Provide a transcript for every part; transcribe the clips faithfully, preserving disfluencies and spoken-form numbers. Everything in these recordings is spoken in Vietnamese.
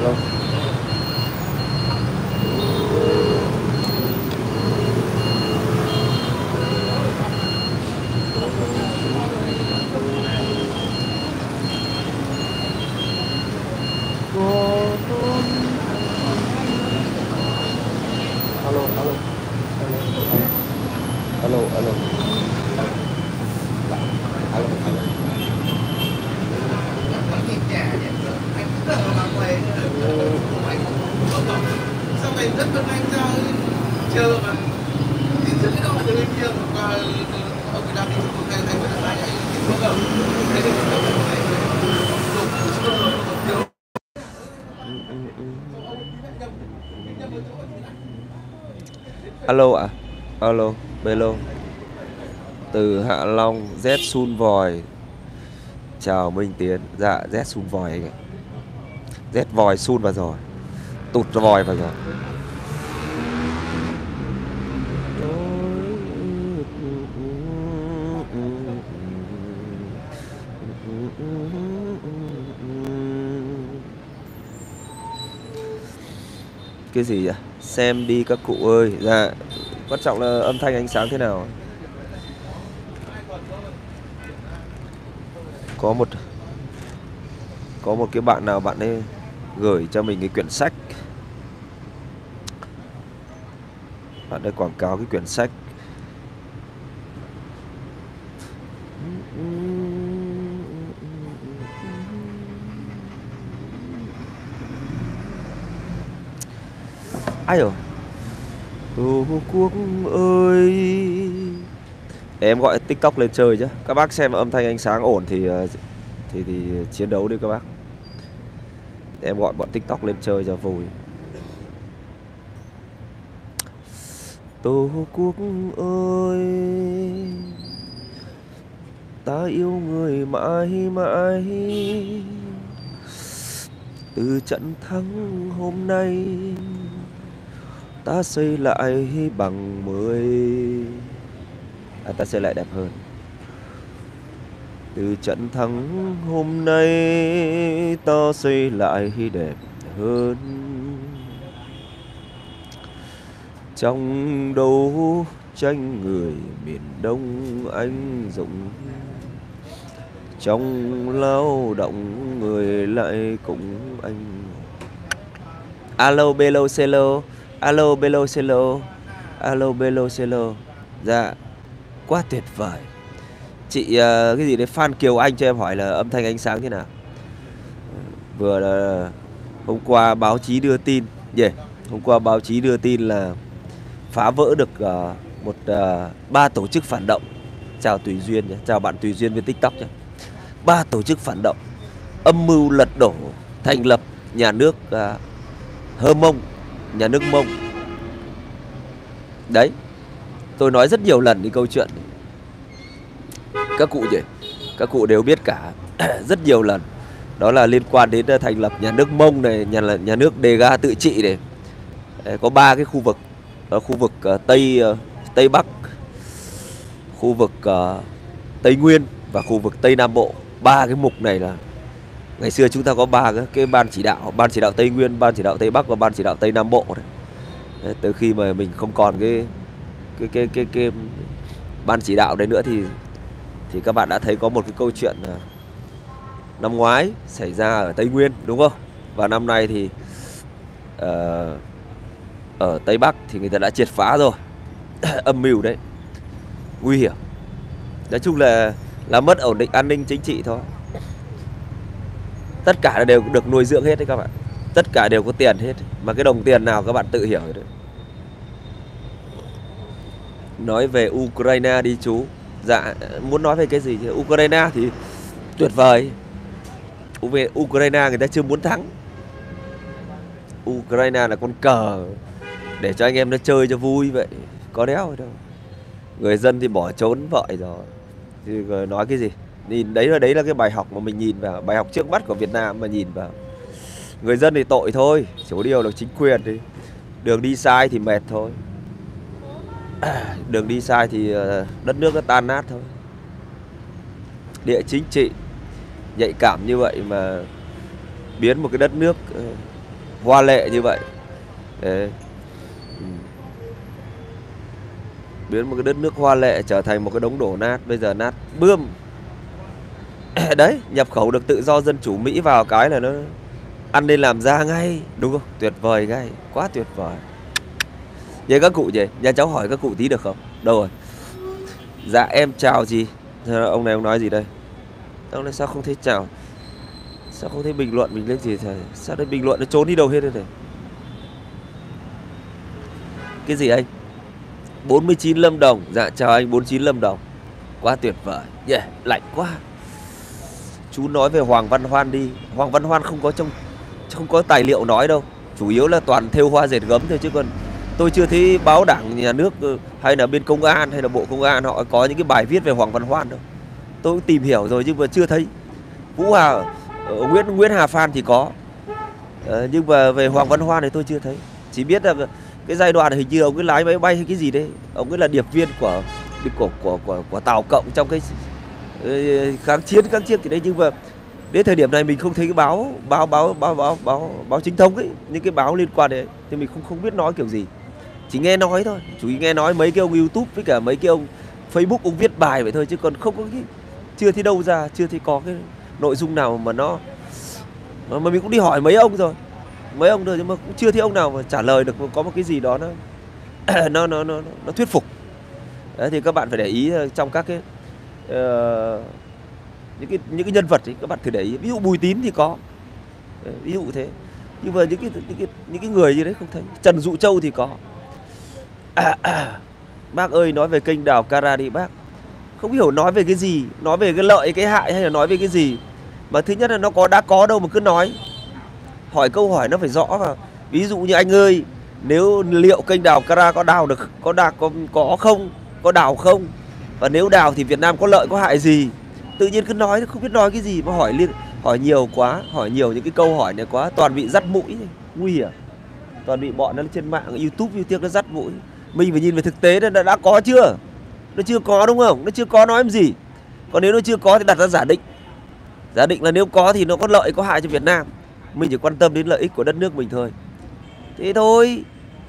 Alo. Alo, alo. Alo, alo. Alo, alo. Sao mày rất bên anh sao chờ mà thì trước cái đó mà từ bên kia mà ông người ta đi chụp một cái anh vẫn là anh không ngờ cái này Alo ạ. À? Alo, Belo. Từ Hạ Long, Z Sun Vòi. Chào Minh Tiến. Dạ, Z Sun Vòi anh ạ. Z vòi sun vào rồi. Tụt vòi vào rồi. Cái gì vậy? Xem đi các cụ ơi. Dạ. Quan trọng là âm thanh ánh sáng thế nào. Có một Có một cái bạn nào bạn ấy gửi cho mình cái quyển sách. Bạn ấy quảng cáo cái quyển sách. Ai rồi? Tổ quốc ơi. Để em gọi TikTok lên chơi chứ. Các bác xem âm thanh ánh sáng ổn thì thì thì chiến đấu đi các bác. Để em gọi bọn TikTok lên chơi cho vui. Tổ quốc ơi, ta yêu người mãi mãi. Từ trận thắng hôm nay, ta xây lại bằng mười. À, ta xây lại đẹp hơn. Từ trận thắng hôm nay, ta xây lại đẹp hơn. Trong đấu tranh người miền Đông anh dũng, trong lao động người lại cũng anh. Alo Belo Celo. Alo Belo Celo. Alo Belo Celo. Dạ, quá tuyệt vời. Chị uh, cái gì đấy Phan Kiều Anh cho em hỏi là âm thanh ánh sáng thế nào. Vừa là hôm qua báo chí đưa tin. Yeah. Hôm qua báo chí đưa tin là phá vỡ được uh, một uh, ba tổ chức phản động. Chào Tùy Duyên nhé. Chào bạn Tùy Duyên bên TikTok nhé. Ba tổ chức phản động âm mưu lật đổ thành lập nhà nước uh, Hơ Mông, nhà nước Mông. Đấy, tôi nói rất nhiều lần cái câu chuyện này. Các cụ gì? Các cụ đều biết cả. Rất nhiều lần. Đó là liên quan đến thành lập nhà nước Mông này, nhà nhà nước Đề Ga tự trị này. Đấy, có ba cái khu vực. Đó, khu vực uh, Tây uh, Tây Bắc, khu vực uh, Tây Nguyên và khu vực Tây Nam Bộ. Ba cái mục này là ngày xưa chúng ta có ba cái, cái ban chỉ đạo, ban chỉ đạo Tây Nguyên, ban chỉ đạo Tây Bắc và ban chỉ đạo Tây Nam Bộ này. Đấy, từ khi mà mình không còn cái cái cái cái, cái, cái ban chỉ đạo đấy nữa thì thì các bạn đã thấy có một cái câu chuyện là năm ngoái xảy ra ở Tây Nguyên, đúng không? Và năm nay thì uh, ở Tây Bắc thì người ta đã triệt phá rồi. Âm mưu đấy, nguy hiểm. Nói chung là là mất ổn định an ninh chính trị thôi. Tất cả đều được nuôi dưỡng hết đấy các bạn. Tất cả đều có tiền hết. Mà cái đồng tiền nào các bạn tự hiểu đấy. Nói về Ukraine đi chú. Dạ, muốn nói về cái gì chứ? Ukraine thì tuyệt vời. Về Ukraine người ta chưa muốn thắng. Ukraine là con cờ để cho anh em nó chơi cho vui vậy. Có đéo đâu. Người dân thì bỏ trốn vợ rồi. Thì nói cái gì? Nhìn đấy là đấy là cái bài học mà mình nhìn vào, bài học trước mắt của Việt Nam mà nhìn vào. Người dân thì tội thôi, chỉ có điều là chính quyền thì đường đi sai thì mệt thôi. Đường đi sai thì đất nước nó tan nát thôi. Địa chính trị nhạy cảm như vậy mà biến một cái đất nước hoa lệ như vậy. Đấy. Ừ. Biến một cái đất nước hoa lệ trở thành một cái đống đổ nát, bây giờ nát bươm. Đấy, nhập khẩu được tự do dân chủ Mỹ vào cái là nó ăn nên làm ra ngay, đúng không? Tuyệt vời ngay, quá tuyệt vời. Vậy các cụ gì? Nhà cháu hỏi các cụ tí được không? Đâu rồi? Dạ em chào gì? Ông này ông nói gì đây? Ông này sao không thấy chào? Sao không thấy bình luận mình lên gì thầy? Sao đây bình luận nó trốn đi đâu hết đây này? Cái gì anh? bốn mươi chín Lâm Đồng. Dạ chào anh bốn mươi chín Lâm Đồng. Quá tuyệt vời. Yeah, lạnh quá. Chú nói về Hoàng Văn Hoan đi. Hoàng Văn Hoan không có trong không có tài liệu nói đâu. Chủ yếu là toàn thêu hoa dệt gấm thôi, chứ còn tôi chưa thấy báo đảng nhà nước hay là bên công an hay là bộ công an họ có những cái bài viết về Hoàng Văn Hoan đâu. Tôi cũng tìm hiểu rồi nhưng mà chưa thấy. Vũ Hà, Nguyễn Nguyễn Hà Phan thì có. Ờ, nhưng mà về Hoàng Văn Hoan thì tôi chưa thấy. Chỉ biết là cái giai đoạn hình như ông ấy lái máy bay hay cái gì đấy, ông ấy là điệp viên của của của của, của Tàu Cộng trong cái kháng chiến kháng chiến cái đấy, nhưng mà đến thời điểm này mình không thấy cái báo báo báo báo báo báo báo chính thống ấy, những cái báo liên quan đấy thì mình không không biết nói kiểu gì, chỉ nghe nói thôi, chủ yếu nghe nói mấy cái ông YouTube với cả mấy cái ông Facebook ông viết bài vậy thôi, chứ còn không có cái, chưa thấy đâu ra, chưa thấy có cái nội dung nào mà nó mà mình cũng đi hỏi mấy ông rồi, mấy ông rồi nhưng mà cũng chưa thấy ông nào mà trả lời được có một cái gì đó nó nó, nó nó nó thuyết phục. Đấy, thì các bạn phải để ý trong các cái uh, những cái những cái nhân vật ấy, các bạn thử để ý, ví dụ Bùi Tín thì có. Đấy, ví dụ thế, nhưng mà những cái những cái những cái người như đấy không thấy. Trần Dụ Châu thì có. À, à, bác ơi nói về kênh đào Cara đi bác. Không hiểu nói về cái gì, nói về cái lợi cái hại hay là nói về cái gì. Mà thứ nhất là nó có đã có đâu mà cứ nói. Hỏi câu hỏi nó phải rõ vào. Ví dụ như anh ơi, nếu liệu kênh đào Cara có đào được, có đào có, có không, có đào không, và nếu đào thì Việt Nam có lợi có hại gì. Tự nhiên cứ nói không biết nói cái gì mà hỏi liên hỏi nhiều quá, hỏi nhiều những cái câu hỏi này quá, toàn bị dắt mũi, nguy hiểm. Toàn bị bọn nó trên mạng YouTube như tiếc nó dắt mũi. Mình phải nhìn về thực tế nó đã có chưa? Nó chưa có đúng không? Nó chưa có nói làm gì. Còn nếu nó chưa có thì đặt ra giả định. Giả định là nếu có thì nó có lợi có hại cho Việt Nam. Mình chỉ quan tâm đến lợi ích của đất nước mình thôi. Thế thôi.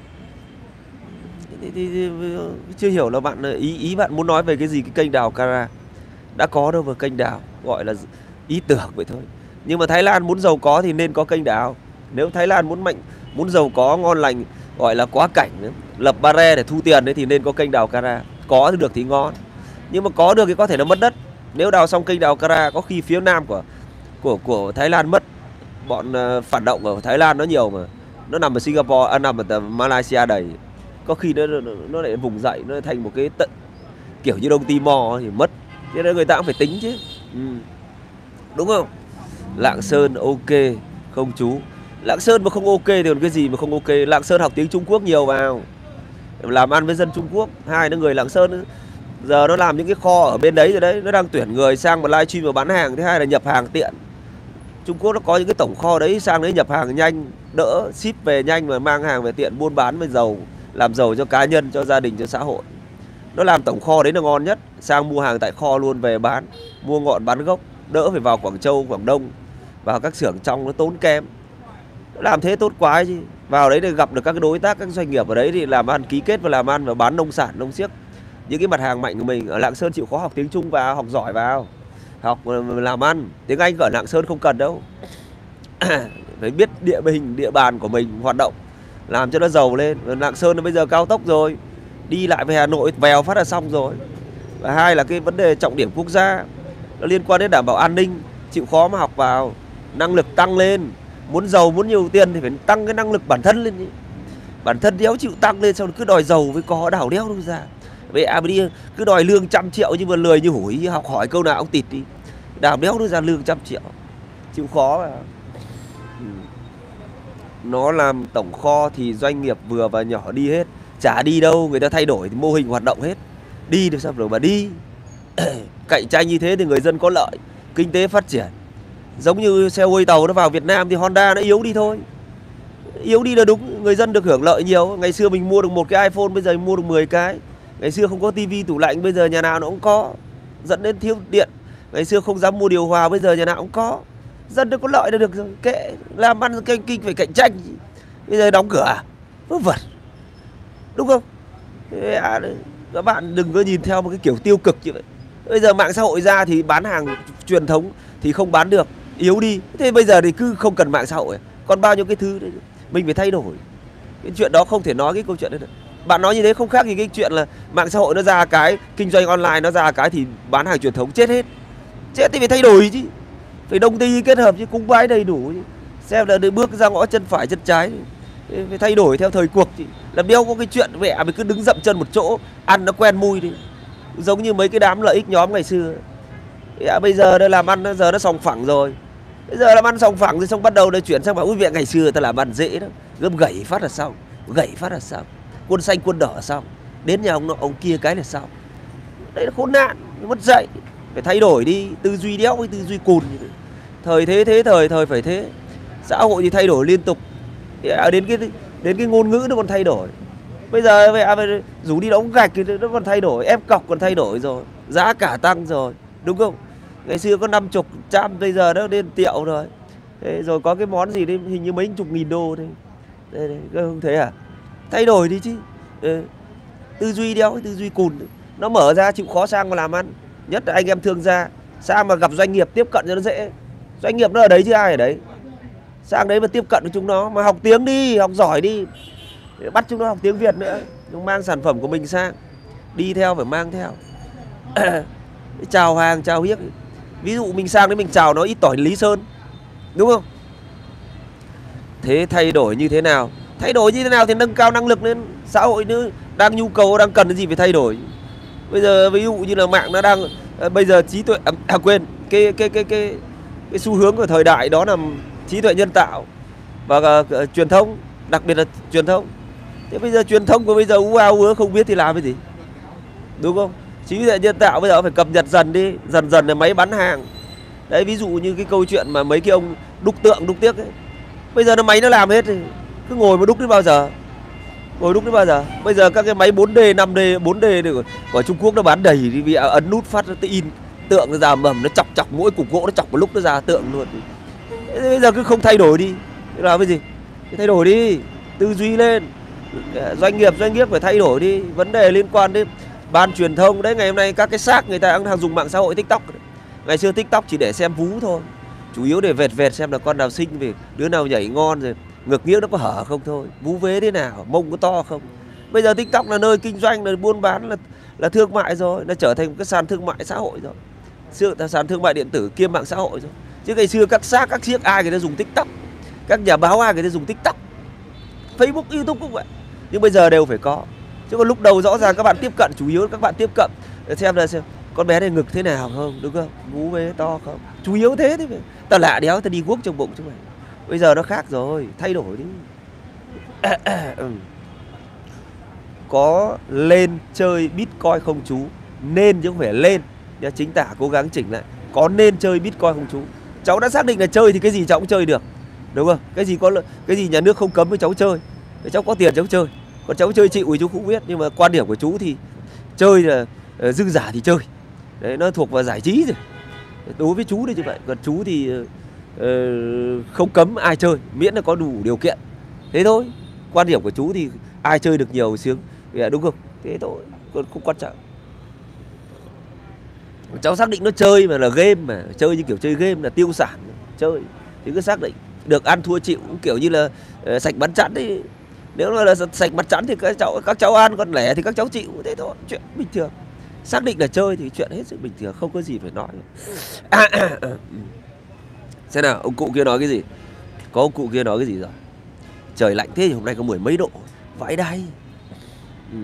Thì, thì, thì, chưa hiểu là bạn ý ý bạn muốn nói về cái gì cái kênh đào Cara. Đã có đâu mà kênh đào, gọi là ý tưởng vậy thôi. Nhưng mà Thái Lan muốn giàu có thì nên có kênh đào. Nếu Thái Lan muốn mạnh, muốn giàu có ngon lành, gọi là quá cảnh, lập barre để thu tiền đấy thì nên có kênh đào Cara. Có thì được thì ngon. Nhưng mà có được thì có thể là mất đất. Nếu đào xong kênh đào Cara có khi phía nam của của của Thái Lan mất. Bọn phản động ở Thái Lan nó nhiều mà. Nó nằm ở Singapore, à, nằm ở Malaysia đầy. Có khi nó nó lại vùng dậy, nó thành một cái tận kiểu như Đông Timor thì mất. Thế nên người ta cũng phải tính chứ. Ừ. Đúng không? Lạng Sơn ok không chú? Lạng Sơn mà không ok thì còn cái gì mà không ok? Lạng Sơn học tiếng Trung Quốc nhiều vào, làm ăn với dân Trung Quốc. Hai nó người Lạng Sơn giờ nó làm những cái kho ở bên đấy rồi đấy, nó đang tuyển người sang mà livestream và bán hàng. Thứ hai là nhập hàng tiện. Trung Quốc nó có những cái tổng kho đấy, sang đấy nhập hàng nhanh, đỡ, ship về nhanh mà mang hàng về tiện, buôn bán với giàu, làm giàu cho cá nhân, cho gia đình, cho xã hội. Nó làm tổng kho đấy là ngon nhất, sang mua hàng tại kho luôn về bán, mua ngọn bán gốc, đỡ phải vào Quảng Châu, Quảng Đông, vào các xưởng trong nó tốn kém. Nó làm thế tốt quá chứ. Vào đấy để gặp được các đối tác, các doanh nghiệp ở đấy thì làm ăn, ký kết và làm ăn và bán nông sản, nông siếc. Những cái mặt hàng mạnh của mình ở Lạng Sơn chịu khó học tiếng Trung vào, học giỏi vào, học làm ăn. Tiếng Anh ở Lạng Sơn không cần đâu. Phải biết địa hình, địa bàn của mình hoạt động, làm cho nó giàu lên. Lạng Sơn bây giờ cao tốc rồi, đi lại về Hà Nội vèo phát là xong rồi. Và hai là cái vấn đề trọng điểm quốc gia, nó liên quan đến đảm bảo an ninh, chịu khó mà học vào, năng lực tăng lên. Muốn giàu, muốn nhiều tiền thì phải tăng cái năng lực bản thân lên ý. Bản thân đéo chịu tăng lên, xong cứ đòi giàu với có đảo đéo đâu ra. Vậy à đi cứ đòi lương trăm triệu nhưng mà lười như hủi, học hỏi câu nào cũng tịt đi, đảo đéo đâu ra lương trăm triệu. Chịu khó mà. Ừ. Nó làm tổng kho thì doanh nghiệp vừa và nhỏ đi hết, chả đi đâu, người ta thay đổi thì mô hình hoạt động hết. Đi được sao rồi mà đi. Cạnh tranh như thế thì người dân có lợi, kinh tế phát triển. Giống như xe quay tàu nó vào Việt Nam thì Honda nó yếu đi thôi. Yếu đi là đúng, người dân được hưởng lợi nhiều. Ngày xưa mình mua được một cái iPhone, bây giờ mình mua được mười cái. Ngày xưa không có tivi tủ lạnh, bây giờ nhà nào nó cũng có, dẫn đến thiếu điện. Ngày xưa không dám mua điều hòa, bây giờ nhà nào cũng có. Dân nó có lợi là được rồi, kệ, làm ăn kinh kinh phải cạnh tranh. Bây giờ đóng cửa à? Vớ vẩn. Đúng không? À, các bạn đừng có nhìn theo một cái kiểu tiêu cực như vậy. Bây giờ mạng xã hội ra thì bán hàng truyền thống thì không bán được, yếu đi. Thế bây giờ thì cứ không cần mạng xã hội. Còn bao nhiêu cái thứ đấy mình phải thay đổi. Cái chuyện đó không thể nói cái câu chuyện đấy được. Bạn nói như thế không khác gì cái chuyện là mạng xã hội nó ra cái, kinh doanh online nó ra cái thì bán hàng truyền thống chết hết. Chết thì phải thay đổi chứ. Phải đồng ty kết hợp chứ, cung bái đầy đủ chứ. Xem là bước ra ngõ chân phải chân trái, phải thay đổi theo thời cuộc chứ. Làm đeo có cái chuyện mẹ mình cứ đứng dậm chân một chỗ, ăn nó quen mùi đi. Giống như mấy cái đám lợi ích nhóm ngày xưa. À, bây giờ nó làm ăn giờ nó sòng phẳng rồi. Bây giờ làm ăn sòng phẳng rồi xong bắt đầu nó chuyển sang bảo quý vị ngày xưa ta làm ăn dễ đó, gươm gẩy phát là xong, gẩy phát là xong, quân xanh quân đỏ là xong, đến nhà ông nọ ông kia cái là xong. Đấy là khốn nạn, mất dạy. Phải thay đổi đi, tư duy đéo với tư duy cùn. Thời thế thế thời thời phải thế. Xã hội thì thay đổi liên tục. Đến cái đến cái ngôn ngữ nó còn thay đổi. Bây giờ về rủ đi đóng gạch thì nó còn thay đổi, ép cọc còn thay đổi rồi, giá cả tăng rồi, đúng không? Ngày xưa có năm chục trăm, bây giờ nó lên triệu rồi. Thế rồi có cái món gì đấy hình như mấy chục nghìn đô đấy. Đây, đây, các không thấy à? Thay đổi đi chứ. Đấy. Tư duy đéo, tư duy cùn. Nó mở ra chịu khó sang mà làm ăn. Nhất là anh em thương gia, sang mà gặp doanh nghiệp tiếp cận cho nó dễ. Doanh nghiệp nó ở đấy chứ ai ở đấy. Sang đấy mà tiếp cận với chúng nó, mà học tiếng đi, học giỏi đi. Bắt chúng nó học tiếng Việt nữa. Chúng mang sản phẩm của mình sang. Đi theo phải mang theo. Chào hàng, chào hiếc. Ví dụ mình sang đấy mình chào nó ít tỏi Lý Sơn, đúng không? Thế thay đổi như thế nào? Thay đổi như thế nào thì nâng cao năng lực lên. Xã hội nữa đang nhu cầu, đang cần cái gì phải thay đổi. Bây giờ ví dụ như là mạng nó đang à, bây giờ trí tuệ à, à quên, cái cái cái cái cái xu hướng của thời đại đó là trí tuệ nhân tạo và uh, truyền thông, đặc biệt là truyền thông. Thế bây giờ truyền thông của bây giờ ú áo ứa không biết thì làm cái gì, đúng không? Trí tuệ nhân tạo bây giờ phải cập nhật dần đi, dần dần là máy bán hàng. Đấy, ví dụ như cái câu chuyện mà mấy cái ông đúc tượng đúc tiếc ấy, bây giờ nó máy nó làm hết thì cứ ngồi mà đúc đến bao giờ, ngồi đúc đến bao giờ. Bây giờ các cái máy bốn D, năm D, bốn D của, của Trung Quốc nó bán đầy đi, vì ấn nút phát nó in tượng nó ra mầm, nó chọc chọc mỗi cục gỗ nó chọc một lúc nó ra tượng luôn. Thế bây giờ cứ không thay đổi đi, làm cái gì? Cứ thay đổi đi, tư duy lên. Doanh nghiệp doanh nghiệp phải thay đổi đi. Vấn đề liên quan đến ban truyền thông đấy, ngày hôm nay các cái xác người ta đang dùng mạng xã hội TikTok. Ngày xưa TikTok chỉ để xem vú thôi, chủ yếu để vẹt vẹt xem là con nào xinh, về đứa nào nhảy ngon, rồi ngực nghĩa nó có hở không thôi, vú vế thế nào, mông có to không. Bây giờ TikTok là nơi kinh doanh, là buôn bán, là là thương mại rồi, nó trở thành một cái sàn thương mại xã hội rồi, sự sàn thương mại điện tử kiêm mạng xã hội rồi. Chứ ngày xưa các xác các chiếc ai người ta dùng TikTok, các nhà báo ai người ta dùng TikTok, Facebook, YouTube cũng vậy. Nhưng bây giờ đều phải có. Chứ còn lúc đầu rõ ràng các bạn tiếp cận, chủ yếu các bạn tiếp cận để xem là xem con bé này ngực thế nào không, đúng không, vú vế to không, chủ yếu thế thế. Tao lạ đéo tao đi guốc trong bụng chứ mày. Bây giờ nó khác rồi, thay đổi đi. Có lên chơi Bitcoin không chú? Nên chứ không phải lên. Chính tả cố gắng chỉnh lại. Có nên chơi Bitcoin không chú? Cháu đã xác định là chơi thì cái gì cháu cũng chơi được, đúng không? Cái gì có cái gì nhà nước không cấm với cháu chơi. Cháu có tiền cháu chơi. Còn cháu chơi chịu thì chú cũng biết. Nhưng mà quan điểm của chú thì chơi là uh, dư giả thì chơi. Đấy, nó thuộc vào giải trí rồi. Đối với chú thì như vậy. Còn chú thì uh, không cấm ai chơi, miễn là có đủ điều kiện. Thế thôi. Quan điểm của chú thì ai chơi được nhiều sướng, đúng không? Thế thôi, còn không quan trọng. Cháu xác định nó chơi mà là game, mà chơi như kiểu chơi game là tiêu sản, chơi thì cứ xác định được ăn thua chịu, cũng kiểu như là uh, sạch bắn chắn đi. Nếu là sạch bắn chắn thì các cháu các cháu ăn, còn lẻ thì các cháu chịu, thế thôi, chuyện bình thường. Xác định là chơi thì chuyện hết sức bình thường, không có gì phải nói. À, à, à. Xem nào, ông cụ kia nói cái gì? Có ông cụ kia nói cái gì rồi? Trời lạnh thế thì hôm nay có mười mấy độ, vãi đay. Ừ.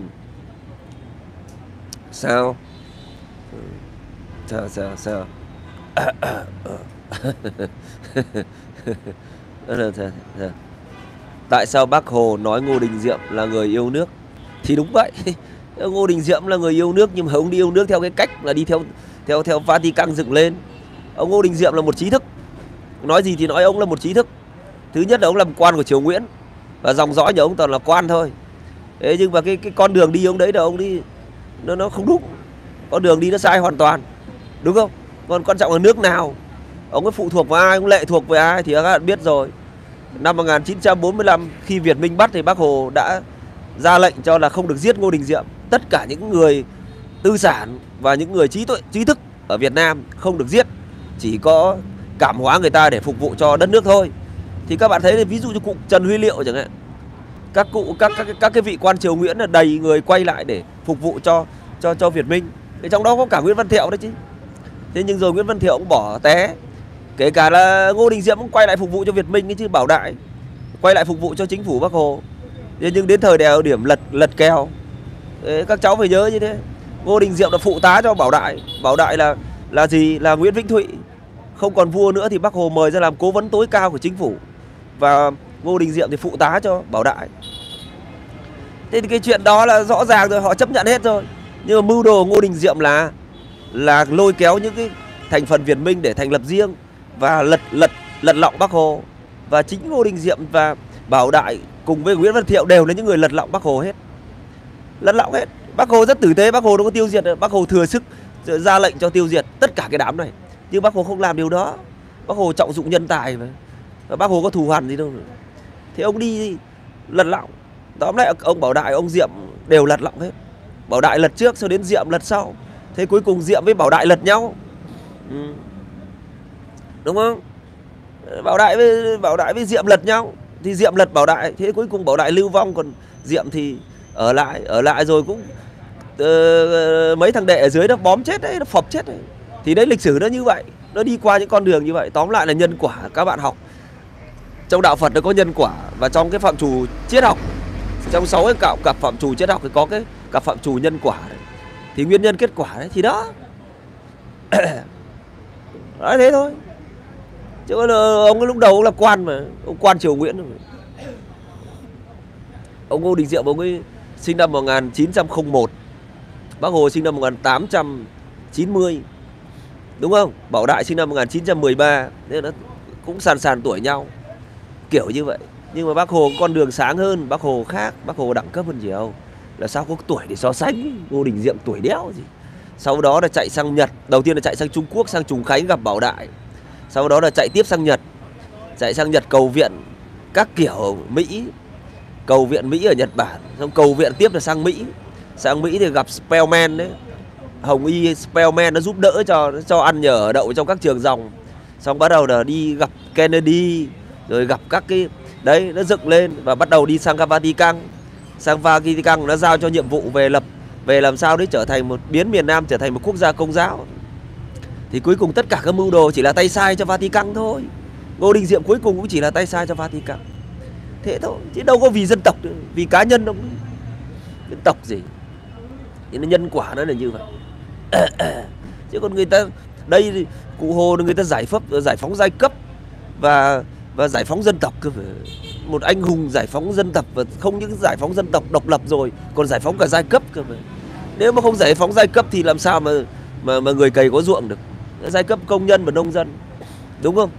Sao? Ừ. Sao sao sao? À, à, à. Tại sao Bác Hồ nói Ngô Đình Diệm là người yêu nước? Thì đúng vậy. Ngô Đình Diệm là người yêu nước, nhưng mà ông đi yêu nước theo cái cách là đi theo theo theo Vatican dựng lên. Ông Ngô Đình Diệm là một trí thức. Nói gì thì nói, ông là một trí thức. Thứ nhất là ông làm quan của triều Nguyễn, và dòng dõi nhà ông toàn là quan thôi. Thế nhưng mà cái cái con đường đi ông đấy là ông đi nó nó không đúng. Con đường đi nó sai hoàn toàn, đúng không? Còn quan trọng là nước nào, ông ấy phụ thuộc vào ai, ông lệ thuộc với ai thì các bạn biết rồi. Năm một nghìn chín trăm bốn mươi lăm khi Việt Minh bắt thì Bác Hồ đã ra lệnh cho là không được giết Ngô Đình Diệm. Tất cả những người tư sản và những người trí tuệ, trí thức ở Việt Nam không được giết, chỉ có cảm hóa người ta để phục vụ cho đất nước thôi. Thì các bạn thấy là ví dụ như cụ Trần Huy Liệu chẳng hạn, các cụ các các các cái vị quan triều Nguyễn là đầy người quay lại để phục vụ cho cho cho Việt Minh. Thì trong đó có cả Nguyễn Văn Thiệu đấy chứ. Thế nhưng rồi Nguyễn Văn Thiệu cũng bỏ té. Kể cả là Ngô Đình Diệm cũng quay lại phục vụ cho Việt Minh ấy chứ, Bảo Đại quay lại phục vụ cho chính phủ Bác Hồ. Thế nhưng đến thời đèo điểm lật lật kèo. Đấy, các cháu phải nhớ như thế. Ngô Đình Diệm là phụ tá cho Bảo Đại. Bảo Đại là là gì? Là Nguyễn Vĩnh Thụy. Không còn vua nữa thì Bác Hồ mời ra làm cố vấn tối cao của chính phủ. Và Ngô Đình Diệm thì phụ tá cho Bảo Đại. Thế thì cái chuyện đó là rõ ràng rồi, họ chấp nhận hết rồi. Nhưng mà mưu đồ Ngô Đình Diệm là là lôi kéo những cái thành phần Việt Minh để thành lập riêng và lật lật lật lọng Bác Hồ. Và chính Ngô Đình Diệm và Bảo Đại cùng với Nguyễn Văn Thiệu đều là những người lật lọng Bác Hồ hết. Lật lọng hết. Bác Hồ rất tử tế, Bác Hồ đâu có tiêu diệt, Bác Hồ thừa sức ra lệnh cho tiêu diệt tất cả cái đám này. Nhưng Bác Hồ không làm điều đó. Bác Hồ trọng dụng nhân tài mà. Và Bác Hồ có thù hằn gì đâu. Thế ông đi lật lọng. Tóm lại ông Bảo Đại, ông Diệm đều lật lọng hết. Bảo Đại lật trước, sau đến Diệm lật sau. Thế cuối cùng Diệm với Bảo Đại lật nhau. Ừ. Đúng không? Bảo Đại với Bảo Đại với Diệm lật nhau. Thì Diệm lật Bảo Đại. Thế cuối cùng Bảo Đại lưu vong, còn Diệm thì ở lại. Ở lại rồi cũng uh, mấy thằng đệ ở dưới nó bóm chết đấy, nó phập chết đấy. Thì đấy, lịch sử nó như vậy. Nó đi qua những con đường như vậy. Tóm lại là nhân quả. Các bạn học trong đạo Phật nó có nhân quả. Và trong cái phạm trù triết học, trong sáu cái cạo cặp phạm trù triết học thì có cái cặp phạm trù nhân quả đấy. Thì nguyên nhân kết quả đấy. Thì đó. Nói thế thôi. Chứ ông ấy lúc đầu ông là quan mà. Ông quan triều Nguyễn mà. Ông Ngô Đình Diệm ông ấy sinh năm một nghìn chín trăm lẻ một. Bác Hồ sinh năm một nghìn tám trăm chín mươi. Đúng không? Bảo Đại sinh năm một nghìn chín trăm mười ba. Nên nó cũng sàn sàn tuổi nhau. Kiểu như vậy. Nhưng mà Bác Hồ có con đường sáng hơn. Bác Hồ khác. Bác Hồ đẳng cấp hơn nhiều. Là sao có tuổi để so sánh. Ngô Đình Diệm tuổi đéo gì. Sau đó là chạy sang Nhật. Đầu tiên là chạy sang Trung Quốc, sang Trùng Khánh gặp Bảo Đại. Sau đó là chạy tiếp sang Nhật. Chạy sang Nhật cầu viện các kiểu Mỹ. Cầu viện Mỹ ở Nhật Bản. Xong cầu viện tiếp là sang Mỹ. Sang Mỹ thì gặp Spellman đấy. Hồng Y Spellman nó giúp đỡ cho cho ăn nhờ ở đậu trong các trường dòng. Xong bắt đầu là đi gặp Kennedy. Rồi gặp các cái đấy, nó dựng lên. Và bắt đầu đi sang Vatican. Sang Vatican nó giao cho nhiệm vụ về lập về làm sao đấy trở thành một biến miền Nam trở thành một quốc gia công giáo. Thì cuối cùng tất cả các mưu đồ chỉ là tay sai cho Vatican thôi. Ngô Đình Diệm cuối cùng cũng chỉ là tay sai cho Vatican. Thế thôi, chứ đâu có vì dân tộc nữa. Vì cá nhân đâu. Dân tộc gì. Thì nó nhân quả nó là như vậy. Chứ còn người ta đây cụ Hồ người ta giải phóng giải phóng giai cấp và và giải phóng dân tộc cơ mà. Một anh hùng giải phóng dân tộc, và không những giải phóng dân tộc độc lập rồi, còn giải phóng cả giai cấp cơ mà. Nếu mà không giải phóng giai cấp thì làm sao mà mà mà người cày có ruộng được. Giai cấp công nhân và nông dân. Đúng không?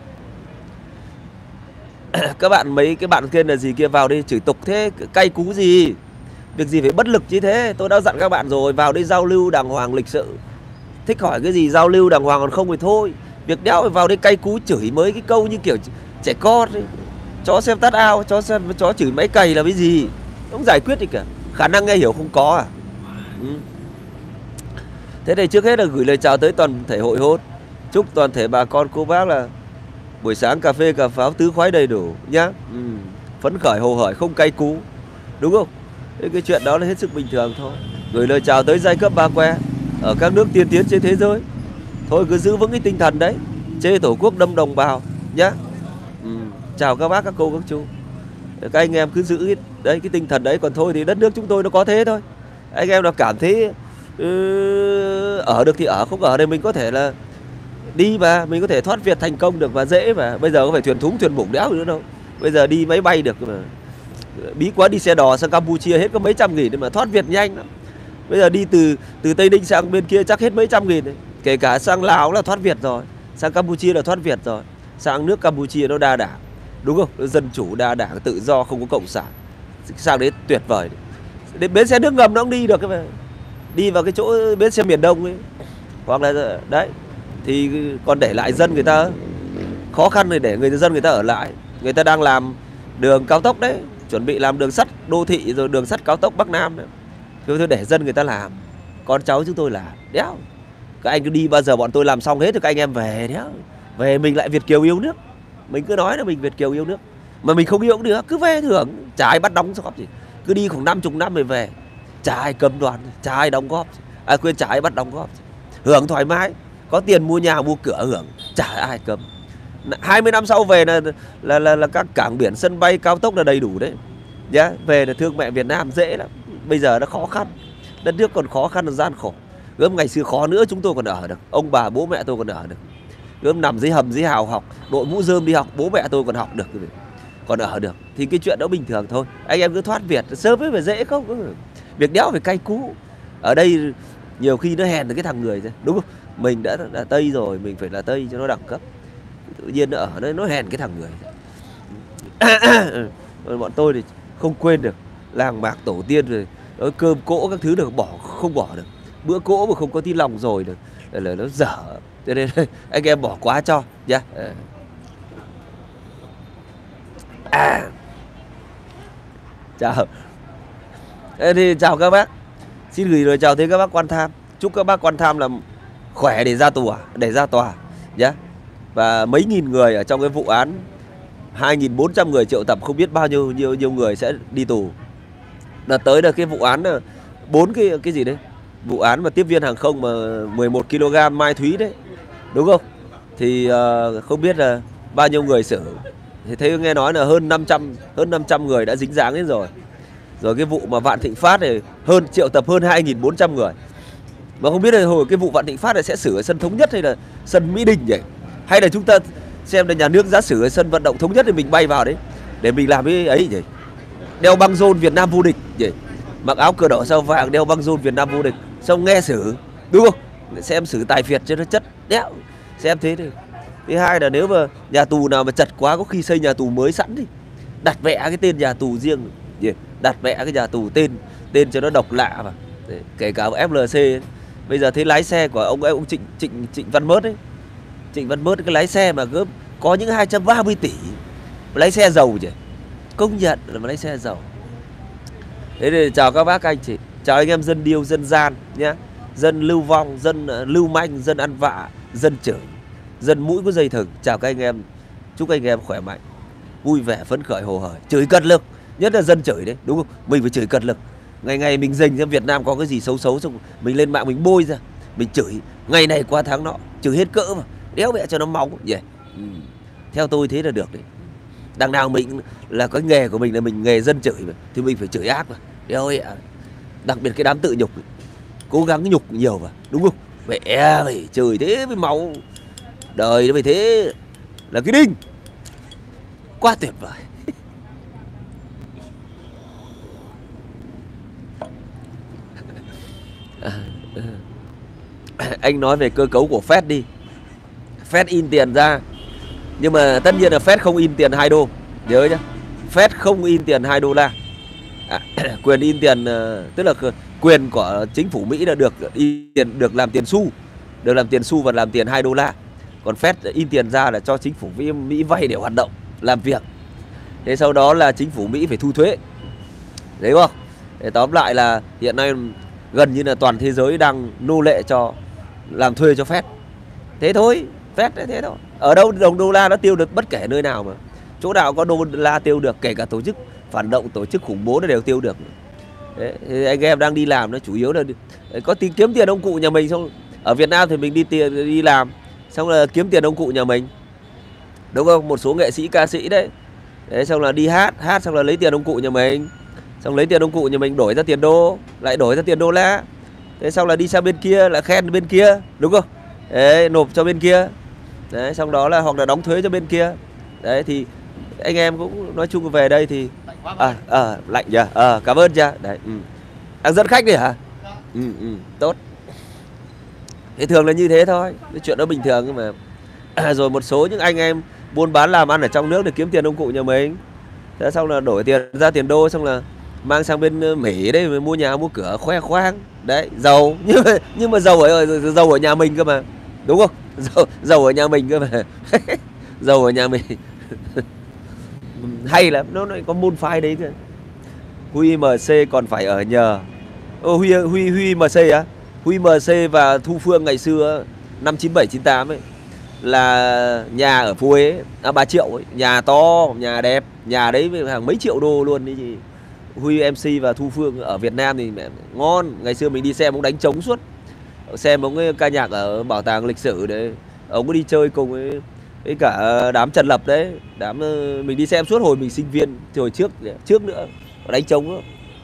Các bạn mấy cái bạn kia là gì kia vào đây chửi tục thế, cay cú gì. Việc gì phải bất lực như thế. Tôi đã dặn các bạn rồi, vào đây giao lưu đàng hoàng lịch sự. Thích hỏi cái gì giao lưu đàng hoàng, còn không thì thôi. Việc đéo phải vào đây cay cú chửi mới cái câu như kiểu trẻ con ấy. Chó xem tát ao, chó xem chó chửi máy cày là cái gì. Không giải quyết gì cả. Khả năng nghe hiểu không có à. Ừ. Thế thì trước hết là gửi lời chào tới toàn thể hội hốt. Chúc toàn thể bà con cô bác là buổi sáng cà phê cà pháo tứ khoái đầy đủ nhá. Ừ. Phấn khởi hồ hởi không cay cú. Đúng không? Thế cái chuyện đó là hết sức bình thường thôi. Gửi lời chào tới giai cấp ba que ở các nước tiên tiến trên thế giới. Thôi cứ giữ vững cái tinh thần đấy. Chê tổ quốc đâm đồng bào nhá. Ừ. Chào các bác các cô các chú. Các anh em cứ giữ cái, đấy, cái tinh thần đấy. Còn thôi thì đất nước chúng tôi nó có thế thôi. Anh em nào cảm thấy ừ, ở được thì ở, không ở đây mình có thể là đi mà, mình có thể thoát Việt thành công được và dễ mà. Bây giờ có phải thuyền thúng thuyền bủng đéo nữa đâu. Bây giờ đi máy bay được mà. Bí quá đi xe đò sang Campuchia hết có mấy trăm nghìn mà thoát Việt nhanh lắm. Bây giờ đi từ từ Tây Ninh sang bên kia chắc hết mấy trăm nghìn đấy. Kể cả sang Lào là thoát Việt rồi, sang Campuchia là thoát Việt rồi. Sang nước Campuchia nó đa đảng, đúng không? Nó dân chủ đa đảng, tự do, không có cộng sản. Sang đấy tuyệt vời. Đến bến xe nước ngầm nó cũng đi được cái mà. Đi vào cái chỗ bến xe miền Đông ấy. Hoặc là đấy thì còn để lại dân người ta khó khăn rồi để người dân người ta ở lại. Người ta đang làm đường cao tốc đấy, chuẩn bị làm đường sắt đô thị rồi đường sắt cao tốc Bắc Nam đấy. Cứ để dân người ta làm, con cháu chúng tôi làm. Đéo. Các anh cứ đi bao giờ bọn tôi làm xong hết thì các anh em về đéo. Về mình lại Việt kiều yêu nước. Mình cứ nói là mình Việt kiều yêu nước. Mà mình không yêu cũng được, cứ về thưởng, chả ai bắt đóng góp gì. Cứ đi khoảng năm chục năm rồi về, chả ai cấm đoàn, chả ai đóng góp, ai quên chả ai bắt đóng góp. Hưởng thoải mái, có tiền mua nhà mua cửa hưởng, chả ai cấm. hai mươi năm sau về là là, là là các cảng biển sân bay cao tốc là đầy đủ đấy nhá. Về là thương mẹ Việt Nam dễ lắm. Bây giờ nó khó khăn, đất nước còn khó khăn, gian khổ. Gớm ngày xưa khó nữa chúng tôi còn ở được, ông bà bố mẹ tôi còn ở được. Gớm nằm dưới hầm dưới hào học, đội mũ rơm đi học, bố mẹ tôi còn học được, còn ở được. Thì cái chuyện đó bình thường thôi. Anh em cứ thoát Việt sớm mới phải dễ không? Việc đéo phải cay cú. Ở đây nhiều khi nó hèn được cái thằng người thôi, đúng không? Mình đã là Tây rồi, mình phải là Tây cho nó đẳng cấp. Tự nhiên nó ở đây nó hèn cái thằng người. Bọn tôi thì không quên được làng mạc tổ tiên rồi, nói cơm cỗ các thứ được bỏ không bỏ được. Bữa cỗ mà không có tí lòng rồi được là, là nó dở. Cho nên anh em bỏ quá cho nhá. Yeah. À. Chào. Ê, thì chào các bác. Xin gửi lời chào tới các bác quan tham. Chúc các bác quan tham là khỏe để ra tòa, để ra tòa nhé. Yeah. Và mấy nghìn người ở trong cái vụ án hai nghìn bốn trăm người triệu tập, không biết bao nhiêu nhiêu nhiêu người sẽ đi tù. Là tới được cái vụ án là bốn cái cái gì đấy? Vụ án mà tiếp viên hàng không mà mười một ki lô gam Mai Thúy đấy. Đúng không? Thì uh, không biết là bao nhiêu người xử. Thì thấy nghe nói là hơn năm trăm hơn năm trăm người đã dính dáng đến rồi. Rồi cái vụ mà Vạn Thịnh Phát này hơn triệu tập hơn hai nghìn bốn trăm người. Mà không biết là hồi cái vụ Vạn Thịnh Phát này sẽ xử ở sân Thống Nhất hay là sân Mỹ Đình nhỉ? Hay là chúng ta xem là nhà nước giá xử ở sân vận động Thống Nhất thì mình bay vào đấy để mình làm cái ấy nhỉ? Đeo băng rôn Việt Nam vô địch nhỉ? Mặc áo cờ đỏ sao vàng đeo băng rôn Việt Nam vô địch, xong nghe xử, đúng không? Xem xử tài phiệt cho nó chất đéo. Xem thế thì. Thứ hai là nếu mà nhà tù nào mà chật quá có khi xây nhà tù mới sẵn đi, đặt vẽ cái tên nhà tù riêng nhỉ? Đặt vẽ cái nhà tù tên tên cho nó độc lạ mà. Đấy, kể cả ép lờ xê ấy. Bây giờ thấy lái xe của ông ông Trịnh Trịnh Trịnh Văn Mớt ấy, Trịnh Văn Mớt cái lái xe mà gớm có những hai trăm ba mươi tỷ, lái xe giàu chứ, công nhận là lái xe giàu. Thế thì chào các bác các anh chị, chào anh em dân điêu dân gian nhé, dân lưu vong, dân uh, lưu manh, dân ăn vạ, dân chửi, dân mũi có dây thừng. Chào các anh em, chúc anh em khỏe mạnh, vui vẻ, phấn khởi, hồ hởi, chửi cật lực, nhất là dân chửi đấy, đúng không? Mình phải chửi cật lực. Ngày ngày mình dình ra Việt Nam có cái gì xấu xấu xong mình lên mạng mình bôi ra, mình chửi ngày này qua tháng nọ, chửi hết cỡ mà đéo mẹ cho nó máu vậy. Yeah. Ừ. Theo tôi thế là được đấy. Đằng nào mình là cái nghề của mình là mình nghề dân chửi mà, thì mình phải chửi ác mà đéo mẹ. Đặc biệt cái đám tự nhục, cố gắng nhục nhiều mà, đúng không? Mẹ phải chửi thế với máu, đời nó phải thế là cái đinh quá tuyệt vời. Anh nói về cơ cấu của Fed đi. Fed in tiền ra, nhưng mà tất nhiên là Fed không in tiền hai đô, nhớ nhá. Fed không in tiền hai đô la. À, quyền in tiền tức là quyền của chính phủ Mỹ là được in tiền, được làm tiền xu, được làm tiền xu và làm tiền hai đô la. Còn Fed in tiền ra là cho chính phủ Mỹ, Mỹ vay để hoạt động, làm việc. Thế sau đó là chính phủ Mỹ phải thu thuế. Đấy không? Để tóm lại là hiện nay gần như là toàn thế giới đang nô lệ cho, làm thuê cho Fed. Thế thôi, Fed thế thôi. Ở đâu đồng đô la nó tiêu được bất kể nơi nào mà. Chỗ nào có đô la tiêu được, kể cả tổ chức phản động, tổ chức khủng bố nó đều tiêu được. Đấy, anh em đang đi làm nó chủ yếu là có tiền, kiếm tiền ông cụ nhà mình. Xong ở Việt Nam thì mình đi tiền đi làm xong là kiếm tiền ông cụ nhà mình, đúng không? Một số nghệ sĩ ca sĩ đấy, đấy xong là đi hát, hát xong là lấy tiền ông cụ nhà mình, xong lấy tiền ông cụ nhà mình đổi ra tiền đô, lại đổi ra tiền đô la. Thế xong là đi sang bên kia lại khen bên kia, đúng không? Đấy, nộp cho bên kia. Đấy, xong đó là hoặc là đóng thuế cho bên kia. Đấy thì anh em cũng nói chung về đây thì à, à lạnh nhỉ. À, cảm ơn cha. Đấy, ừ. Đang dẫn khách đi hả? Ừ, ừ, tốt. Thế thường là như thế thôi, cái chuyện đó bình thường. Nhưng mà à, rồi một số những anh em buôn bán làm ăn ở trong nước để kiếm tiền ông cụ nhà mình. Thế xong là đổi tiền ra tiền đô, xong là mang sang bên Mỹ đấy, mua nhà mua cửa khoe khoang. Đấy, giàu. Nhưng mà, nhưng mà giàu ở, giàu ở nhà mình cơ mà, đúng không? Giàu, giàu ở nhà mình cơ mà. Giàu ở nhà mình. Hay lắm, nó lại có môn phái đấy cơ. Huy em xê còn phải ở nhờ. Ô, Huy Huy Huy em xê á, Huy em xê và Thu Phương ngày xưa năm chín bảy chín tám ấy là nhà ở phố Huế, à, ba triệu ấy, nhà to, nhà đẹp, nhà đấy hàng mấy triệu đô luôn đấy chị. Huy em xê và Thu Phương ở Việt Nam thì mẹ ngon, ngày xưa mình đi xem ông đánh trống suốt, xem ông ấy ca nhạc ở bảo tàng lịch sử đấy, ông có đi chơi cùng với với cả đám Trần Lập đấy, đám mình đi xem suốt hồi mình sinh viên, hồi trước trước nữa đánh trống nữa.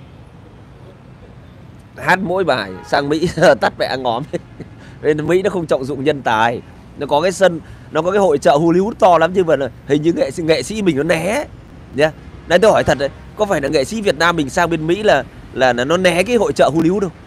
Hát mỗi bài sang Mỹ tắt mẹ ngóm. Bên Mỹ nó không trọng dụng nhân tài, nó có cái sân, nó có cái hội chợ Hollywood to lắm, nhưng mà hình như nghệ sĩ nghệ sĩ mình nó né nhá. Đấy tôi hỏi thật đấy, có phải là nghệ sĩ Việt Nam mình sang bên Mỹ là là, là nó né cái hội chợ Hollywood không?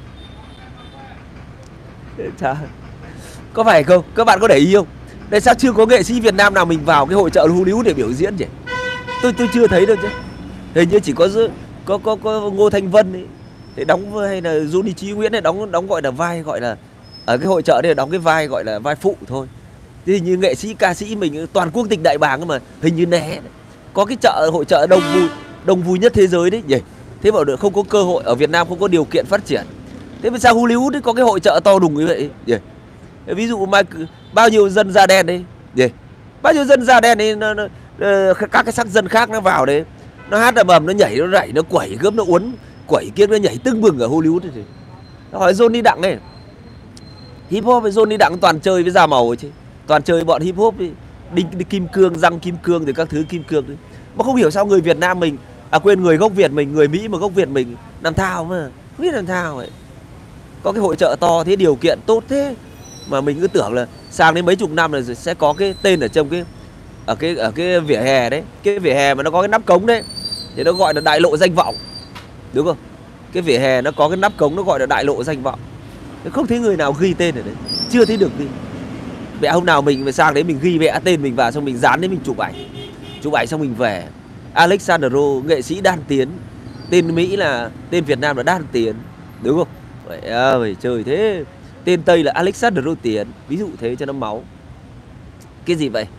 Chà, có phải không? Các bạn có để ý không? Tại sao chưa có nghệ sĩ Việt Nam nào mình vào cái hội chợ Hollywood để biểu diễn nhỉ? Tôi tôi chưa thấy đâu chứ. Hình như chỉ có có có, có Ngô Thanh Vân ấy, để đóng, hay là Johnny Chí Nguyễn này đóng đóng gọi là vai, gọi là ở cái hội chợ đây đóng cái vai gọi là vai phụ thôi. Thế hình như nghệ sĩ ca sĩ mình toàn quốc tịch đại bàng mà hình như né. Có cái chợ hội chợ đông vui đông vui nhất thế giới đấy nhỉ. Thế bảo được không có cơ hội, ở Việt Nam không có điều kiện phát triển. Thế mà sao Hollywood ấy có cái hội chợ to đùng như vậy nhỉ? Ví dụ mà bao nhiêu dân da đen đấy nhỉ? Bao nhiêu dân da đen đấy nó, nó, các cái sắc dân khác nó vào đấy, nó hát là bầm, nó nhảy, nó rảy, nó quẩy gớm, nó uốn quẩy kia, nó nhảy tưng bừng ở Hollywood thì nó hỏi Johnny Đặng này, hip hop với Johnny Đặng toàn chơi với da màu ấy chứ, toàn chơi bọn hip hop ấy. Đinh, đinh kim cương, răng kim cương thì các thứ kim cương đấy. Mà không hiểu sao người Việt Nam mình, à quên, người gốc Việt mình, người Mỹ mà gốc Việt mình làm thao mà không biết làm thao vậy. Có cái hội chợ to thế, điều kiện tốt thế mà mình cứ tưởng là sang đến mấy chục năm là sẽ có cái tên ở trong cái ở cái ở cái vỉa hè đấy, cái vỉa hè mà nó có cái nắp cống đấy thì nó gọi là đại lộ danh vọng, đúng không? Cái vỉa hè nó có cái nắp cống, nó gọi là đại lộ danh vọng. Không thấy người nào ghi tên ở đấy, chưa thấy được gì. Mẹ hôm nào mình phải sang đấy mình ghi mẹ tên mình vào, xong mình dán đấy, mình chụp ảnh, chụp ảnh xong mình về. Alexandro, nghệ sĩ Đan Tiến, tên Mỹ là, tên Việt Nam là Đan Tiến, đúng không? Vậy à, phải trời thế. Tên Tây là Alexandro Tiến, ví dụ thế cho nó máu. Cái gì vậy?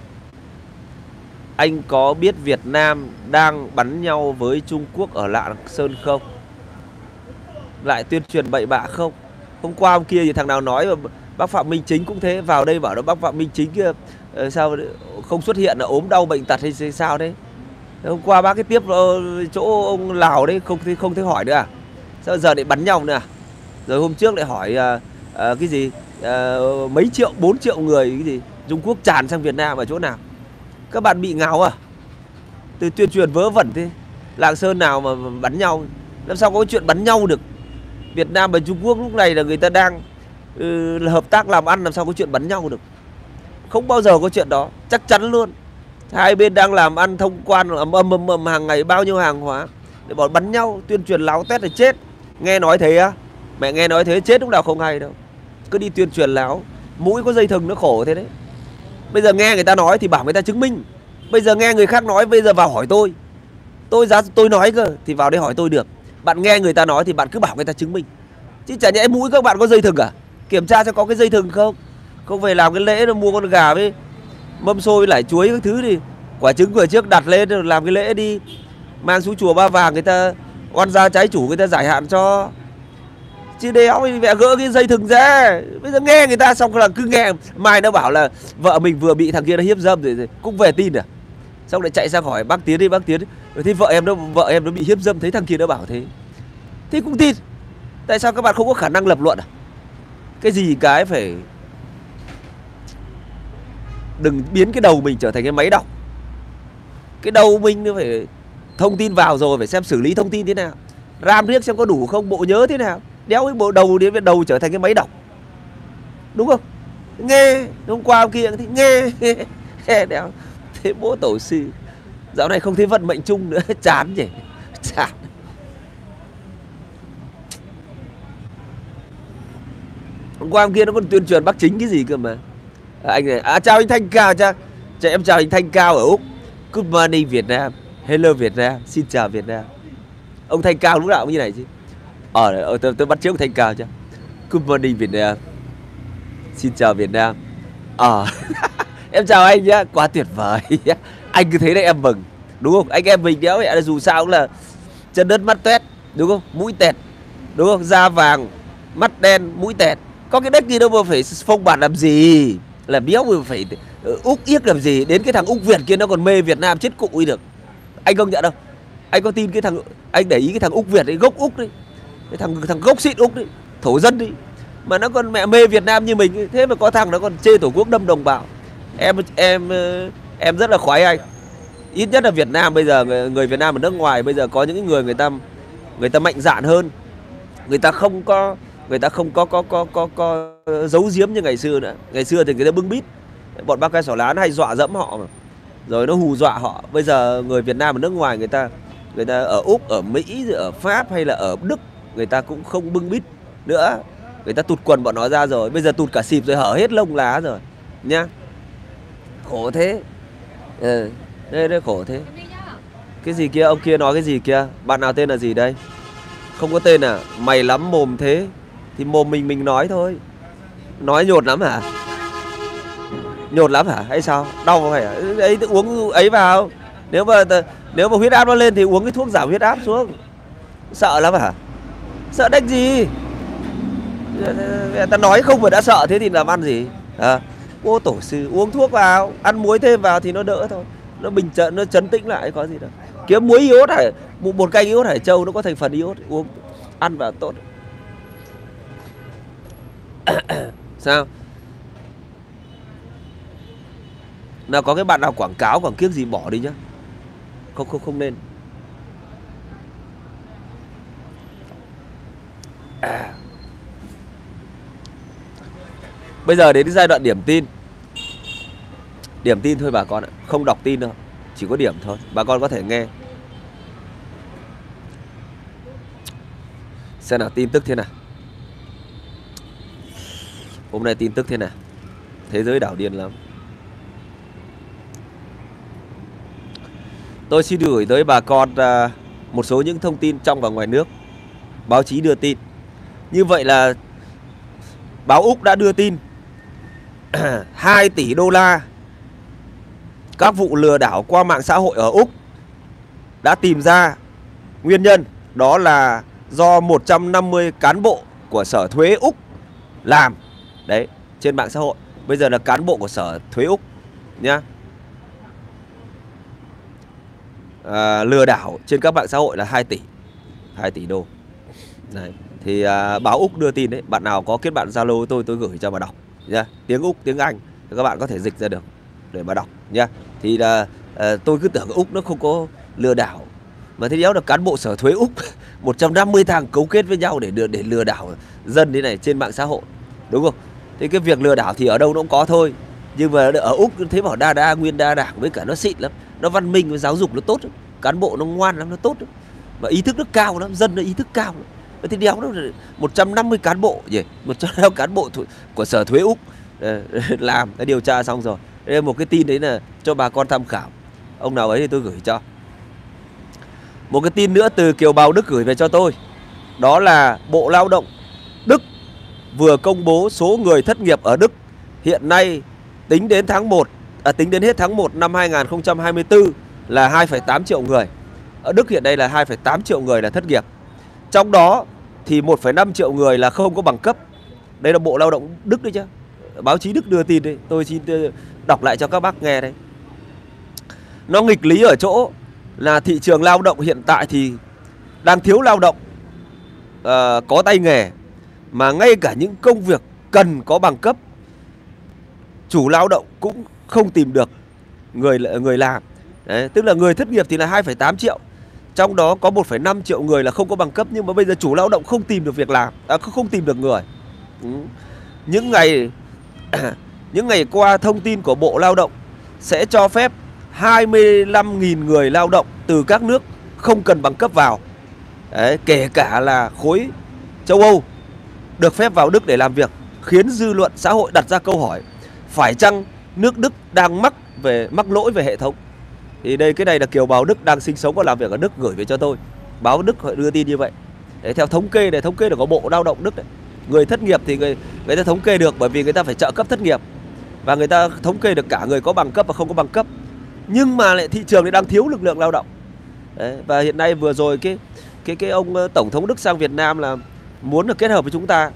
Anh có biết Việt Nam đang bắn nhau với Trung Quốc ở Lạng Sơn không? Lại tuyên truyền bậy bạ không? Hôm qua hôm kia thì thằng nào nói mà bác Phạm Minh Chính cũng thế, vào đây bảo nó bác Phạm Minh Chính kia sao không xuất hiện, là ốm đau bệnh tật hay sao đấy. Hôm qua bác cái tiếp chỗ ông Lào đấy không không thấy hỏi nữa à? Sao giờ lại bắn nhau nữa à? Rồi hôm trước lại hỏi à, à, cái gì à, mấy triệu, bốn triệu người cái gì Trung Quốc tràn sang Việt Nam ở chỗ nào? Các bạn bị ngáo à? Từ tuyên truyền vớ vẩn thế. Lạng Sơn nào mà bắn nhau? Làm sao có chuyện bắn nhau được? Việt Nam và Trung Quốc lúc này là người ta đang ừ, hợp tác làm ăn, làm sao có chuyện bắn nhau được? Không bao giờ có chuyện đó, chắc chắn luôn. Hai bên đang làm ăn thông quan ầm ầm ầm ầm hàng ngày, bao nhiêu hàng hóa để bỏ bắn nhau, tuyên truyền láo tét là chết. Nghe nói thế á? Mẹ nghe nói thế chết lúc nào không hay đâu. Cứ đi tuyên truyền láo, mũi có dây thừng nó khổ thế đấy. Bây giờ nghe người ta nói thì bảo người ta chứng minh. Bây giờ nghe người khác nói, bây giờ vào hỏi tôi. Tôi giá tôi nói cơ thì vào đây hỏi tôi được. Bạn nghe người ta nói thì bạn cứ bảo người ta chứng minh. Chứ chả nhẽ mũi các bạn có dây thừng à? Kiểm tra cho có cái dây thừng không? Không phải làm cái lễ nó mua con gà với mâm xôi lại chuối các thứ đi, quả trứng vừa trước đặt lên rồi làm cái lễ đi, mang xuống chùa Ba Vàng người ta oan gia trái chủ, người ta giải hạn cho. Chứ đéo mẹ gỡ cái dây thừng ra. Bây giờ nghe người ta xong là cứ nghe, mai nó bảo là vợ mình vừa bị thằng kia nó hiếp dâm rồi, rồi cũng về tin à? Xong lại chạy sang hỏi bác Tiến đi, bác Tiến rồi thế vợ em nó vợ em nó bị hiếp dâm, thấy thằng kia nó bảo thế, thế cũng tin. Tại sao các bạn không có khả năng lập luận à? Cái gì cái phải đừng biến cái đầu mình trở thành cái máy đọc. Cái đầu mình nó phải thông tin vào rồi phải xem xử lý thông tin thế nào, RAM riêng xem có đủ không, bộ nhớ thế nào. Đéo cái bộ đầu đến đầu trở thành cái máy đọc, đúng không? Nghe hôm qua hôm kia thì nghe nghe đéo. Thế bố tổ sư dạo này không thấy vận mệnh chung nữa. Chán nhỉ, chán. Hôm qua hôm kia nó còn tuyên truyền Bắc Chính cái gì cơ mà. À, anh này, à chào anh Thanh Cao, cha, cha em chào anh Thanh Cao ở Úc. Good morning Việt Nam, hello Việt Nam, xin chào Việt Nam. Ông Thanh Cao lúc nào cũng như này chứ. Ờ, tôi, tôi bắt trước Thanh Cao chứ. Good morning Việt Nam, xin chào Việt Nam. Ờ, em chào anh nhá, quá tuyệt vời. Anh cứ thế đấy em mừng. đúng không? Anh em mình đéo mẹ là dù sao cũng là chân đất mắt toét, đúng không? Mũi tẹt, đúng không? Da vàng, mắt đen, mũi tẹt. Có cái đếch gì đâu mà phải phông bạt làm gì, là béo mà phải úc yếc làm gì. Đến cái thằng Úc Việt kia nó còn mê Việt Nam chết cụi được. Anh công nhận đâu? Anh có tin cái thằng, anh để ý cái thằng Úc Việt ấy, gốc Úc đấy, cái thằng thằng gốc xịn Úc đấy, thổ dân đi, mà nó còn mẹ mê Việt Nam như mình ấy. Thế mà có thằng nó còn chê tổ quốc đâm đồng bào. Em em em rất là khoái anh. Ít nhất là Việt Nam bây giờ, người, người Việt Nam ở nước ngoài bây giờ có những người người ta người ta mạnh dạn hơn, người ta không có người ta không có có có có, có giấu giếm như ngày xưa nữa. Ngày xưa thì người ta bưng bít, bọn Ba Cái Xỏ Lá hay dọa dẫm họ mà, rồi nó hù dọa họ. Bây giờ người Việt Nam ở nước ngoài, người ta người ta ở Úc, ở Mỹ, ở Pháp hay là ở Đức, người ta cũng không bưng bít nữa, người ta tụt quần bọn nó ra rồi. Bây giờ tụt cả xịp rồi, hở hết lông lá rồi nhá. Khổ thế. Ừ, đây đây khổ thế. Cái gì kia, ông kia nói cái gì kia? Bạn nào tên là gì đây? Không có tên à? Mày lắm mồm thế. Thì mồm mình mình nói thôi. Nói nhột lắm hả? Nhột lắm hả? Hay sao? Đau không phải à? Ấy uống ấy vào. Nếu mà nếu mà huyết áp nó lên thì uống cái thuốc giảm huyết áp xuống. Sợ lắm hả? Sợ đếch gì? Ta nói không mà đã sợ thế thì làm ăn gì? À, ô tổ sư, uống thuốc vào, ăn muối thêm vào thì nó đỡ thôi. Nó bình chấn, nó chấn tĩnh lại, có gì đâu. Kiếm muối iốt hải, một, một canh iốt hải châu nó có thành phần iốt, uống ăn vào tốt. Sao? Nào có cái bạn nào quảng cáo quảng kiếc gì bỏ đi nhá. Không không không nên. À. Bây giờ đến giai đoạn điểm tin. Điểm tin thôi bà con ạ, không đọc tin đâu, chỉ có điểm thôi, bà con có thể nghe. Xem nào tin tức thế nào. Hôm nay tin tức thế nào. Thế giới đảo điên lắm. Tôi xin gửi tới bà con uh, một số những thông tin trong và ngoài nước báo chí đưa tin. Như vậy là báo Úc đã đưa tin hai tỷ đô la các vụ lừa đảo qua mạng xã hội ở Úc đã tìm ra nguyên nhân. Đó là do một trăm năm mươi cán bộ của Sở Thuế Úc làm. Đấy, trên mạng xã hội. Bây giờ là cán bộ của Sở Thuế Úc nhá. À, lừa đảo trên các mạng xã hội là hai tỷ hai tỷ đô. Đấy. Thì à, báo Úc đưa tin đấy. Bạn nào có kết bạn Zalo tôi tôi gửi cho mà đọc nhá. Tiếng Úc, tiếng Anh thì các bạn có thể dịch ra được để mà đọc nhá. Thì là à, tôi cứ tưởng Úc nó không có lừa đảo, mà thế đéo là cán bộ Sở Thuế Úc một trăm năm mươi thằng cấu kết với nhau để để lừa đảo dân thế này trên mạng xã hội, đúng không? Thế cái việc lừa đảo thì ở đâu nó cũng có thôi, nhưng mà ở Úc thấy bảo đa đa nguyên đa đảng, với cả nó xịn lắm, nó văn minh, với giáo dục nó tốt lắm. Cán bộ nó ngoan lắm, nó tốt lắm. Và ý thức nó cao lắm, dân nó ý thức cao lắm. Thế đéo nó một trăm năm mươi cán bộ gì, một trăm năm mươi cán bộ của Sở Thuế Úc làm, đã điều tra xong rồi. Đây là một cái tin đấy là cho bà con tham khảo. Ông nào ấy thì tôi gửi cho. Một cái tin nữa từ Kiều Bào Đức gửi về cho tôi. Đó là Bộ Lao động Đức vừa công bố số người thất nghiệp ở Đức hiện nay tính đến tháng một, à, tính đến hết tháng một năm hai nghìn không trăm hai mươi tư là hai phẩy tám triệu người. Ở Đức hiện nay là hai phẩy tám triệu người là thất nghiệp. Trong đó thì một phẩy năm triệu người là không có bằng cấp. Đây là Bộ Lao động Đức đấy chứ. Báo chí Đức đưa tin đấy, tôi xin đọc lại cho các bác nghe đây. Nó nghịch lý ở chỗ là thị trường lao động hiện tại thì đang thiếu lao động uh, có tay nghề, mà ngay cả những công việc cần có bằng cấp, chủ lao động cũng không tìm được người người làm. Đấy, tức là người thất nghiệp thì là hai phẩy tám triệu. Trong đó có một phẩy năm triệu người là không có bằng cấp, nhưng mà bây giờ chủ lao động không tìm được việc làm, à, không tìm được người. Ừ. Những ngày những ngày qua, thông tin của Bộ Lao động sẽ cho phép hai mươi lăm nghìn người lao động từ các nước không cần bằng cấp vào. Đấy, kể cả là khối châu Âu được phép vào Đức để làm việc, khiến dư luận xã hội đặt ra câu hỏi: phải chăng nước Đức đang mắc về mắc lỗi về hệ thống? Thì đây, cái này là Kiều Bào Đức đang sinh sống và làm việc ở Đức gửi về cho tôi. Báo Đức họ đưa tin như vậy. Đấy, theo thống kê này, thống kê là có Bộ Lao động Đức đấy. Người thất nghiệp thì người, người ta thống kê được, bởi vì người ta phải trợ cấp thất nghiệp, và người ta thống kê được cả người có bằng cấp và không có bằng cấp. nhưng mà lại thị trường lại đang thiếu lực lượng lao động. Đấy, và hiện nay vừa rồi cái cái cái ông tổng thống Đức sang Việt Nam là muốn được kết hợp với chúng ta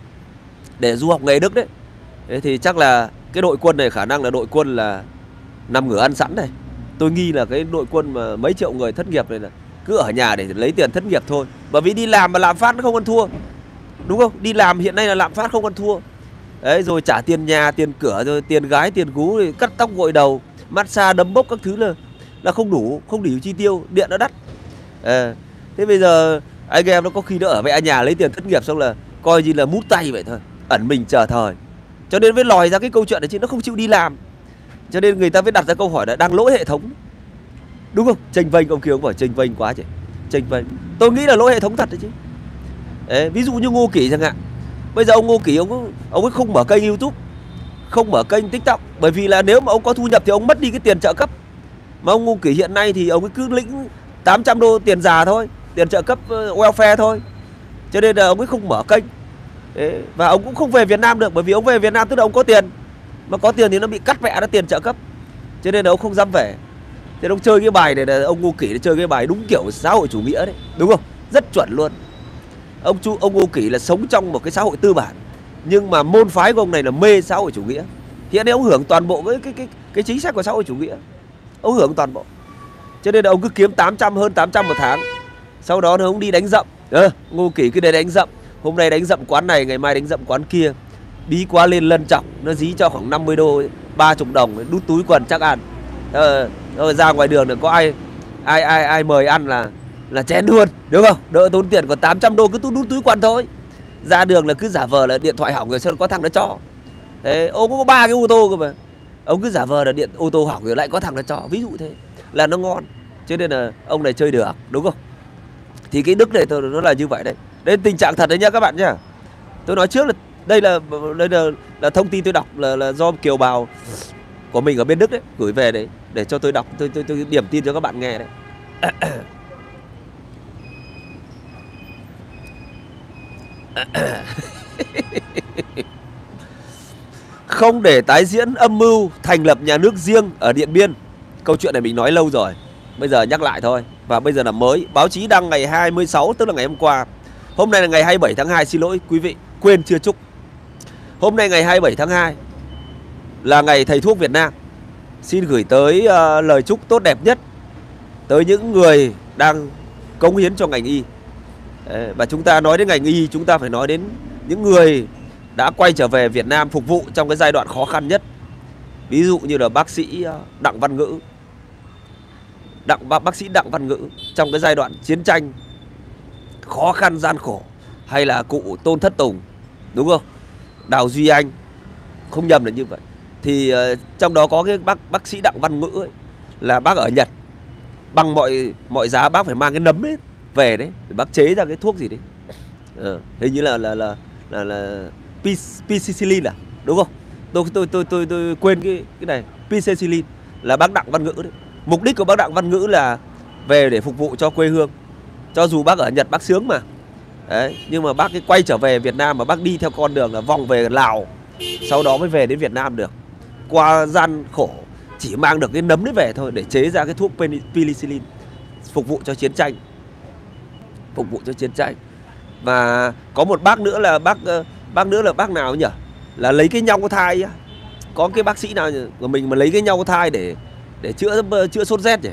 để du học nghề Đức đấy. Thế thì chắc là cái đội quân này khả năng là đội quân là nằm ngửa ăn sẵn này. Tôi nghi là cái đội quân mà mấy triệu người thất nghiệp này là cứ ở nhà để lấy tiền thất nghiệp thôi. Bởi vì đi làm mà lạm phát nó không ăn thua, đúng không? Đi làm hiện nay là lạm phát không ăn thua. Đấy, rồi trả tiền nhà, tiền cửa, rồi tiền gái, tiền gú, rồi cắt tóc gội đầu, massage, đấm bốc các thứ là là không đủ, không đủ chi tiêu, điện nó đắt. À, thế bây giờ anh em nó có khi nó ở mẹ nhà lấy tiền thất nghiệp xong là coi như là mút tay vậy thôi, ẩn mình chờ thời. Cho nên mới lòi ra cái câu chuyện này chứ nó không chịu đi làm. Cho nên người ta mới đặt ra câu hỏi là đang lỗi hệ thống, đúng không? Chênh vênh, ông kia ông bảo chênh vênh quá chứ, chênh vênh. Tôi nghĩ là lỗi hệ thống thật đấy chứ. Đấy, ví dụ như Ngô Kỷ chẳng hạn. Bây giờ ông Ngô Kỷ ông ông ấy không mở kênh YouTube, không mở kênh TikTok, bởi vì là nếu mà ông có thu nhập thì ông mất đi cái tiền trợ cấp. Mà ông Ngô Kỷ hiện nay thì ông ấy cứ lĩnh tám trăm đô tiền già thôi, tiền trợ cấp welfare thôi. Cho nên là ông ấy không mở kênh. Đấy, và ông cũng không về Việt Nam được, bởi vì ông về Việt Nam tức là ông có tiền, mà có tiền thì nó bị cắt mẹ nó tiền trợ cấp. Cho nên là ông không dám về. Thế ông chơi cái bài này là ông Ngô Kỷ chơi cái bài đúng kiểu xã hội chủ nghĩa đấy, đúng không? Rất chuẩn luôn. Ông chú ông Ngô Kỷ là sống trong một cái xã hội tư bản, nhưng mà môn phái của ông này là mê xã hội chủ nghĩa. Hiện nay ông hưởng toàn bộ cái cái cái cái chính sách của xã hội chủ nghĩa. Ông hưởng toàn bộ. Cho nên là ông cứ kiếm tám trăm, hơn tám trăm một tháng. Sau đó thì ông đi đánh dậm. À, Ngô Kỷ cứ để đánh dậm. Hôm nay đánh dậm quán này, ngày mai đánh dậm quán kia. Bí quá lên lân trọng, nó dí cho khoảng năm mươi đô, ba mươi đồng, đút túi quần chắc ăn. Ờ, rồi ra ngoài đường là có ai ai ai ai mời ăn là là chén luôn, đúng không? Đỡ tốn tiền, còn tám trăm đô cứ đút túi quần thôi. Ra đường là cứ giả vờ là điện thoại hỏng rồi sao có thằng nó cho. Thế ông có ba cái ô tô cơ mà. Ông cứ giả vờ là điện ô tô hỏng rồi lại có thằng nó cho, ví dụ thế là nó ngon. Cho nên là ông này chơi được, đúng không? Thì cái Đức này nó là như vậy đấy. Đây tình trạng thật đấy nhá các bạn nhá. Tôi nói trước là đây là đây là, là thông tin tôi đọc là, là do kiều bào của mình ở bên Đức đấy gửi về đấy để cho tôi đọc, tôi tôi, tôi điểm tin cho các bạn nghe đấy. Không để tái diễn âm mưu thành lập nhà nước riêng ở Điện Biên. Câu chuyện này mình nói lâu rồi, bây giờ nhắc lại thôi. Và bây giờ là mới. Báo chí đăng ngày hai mươi sáu, tức là ngày hôm qua. Hôm nay là ngày hai mươi bảy tháng hai, xin lỗi quý vị, quên chưa chúc. Hôm nay ngày hai mươi bảy tháng hai là ngày thầy thuốc Việt Nam. Xin gửi tới uh, lời chúc tốt đẹp nhất tới những người đang cống hiến cho ngành y. Đấy, và chúng ta nói đến ngành y, chúng ta phải nói đến những người đã quay trở về Việt Nam phục vụ trong cái giai đoạn khó khăn nhất. Ví dụ như là bác sĩ Đặng Văn Ngữ, Đặng bác sĩ Đặng Văn Ngữ trong cái giai đoạn chiến tranh khó khăn gian khổ, hay là cụ Tôn Thất Tùng, đúng không? Đào Duy Anh, không nhầm là như vậy. Thì uh, trong đó có cái bác bác sĩ Đặng Văn Ngữ ấy, là bác ở Nhật, bằng mọi mọi giá bác phải mang cái nấm ấy về đấy để bác chế ra cái thuốc gì đấy. Ờ, hình như là là là là, là Pincillin à, đúng không? Tôi tôi tôi tôi tôi quên cái cái này. Pincillin là bác Đặng Văn Ngữ đấy. Mục đích của bác Đặng Văn Ngữ là về để phục vụ cho quê hương. Cho dù bác ở Nhật bác sướng mà. Đấy, nhưng mà bác cái quay trở về Việt Nam mà bác đi theo con đường là vòng về Lào, sau đó mới về đến Việt Nam được. Qua gian khổ, chỉ mang được cái nấm đấy về thôi để chế ra cái thuốc penicillin phục vụ cho chiến tranh. Phục vụ cho chiến tranh. Và có một bác nữa là bác bác nữa là bác nào nhỉ? Là lấy cái nhau có thai á. Có cái bác sĩ nào của mình mà lấy cái nhau có thai để để chữa chữa sốt rét nhỉ?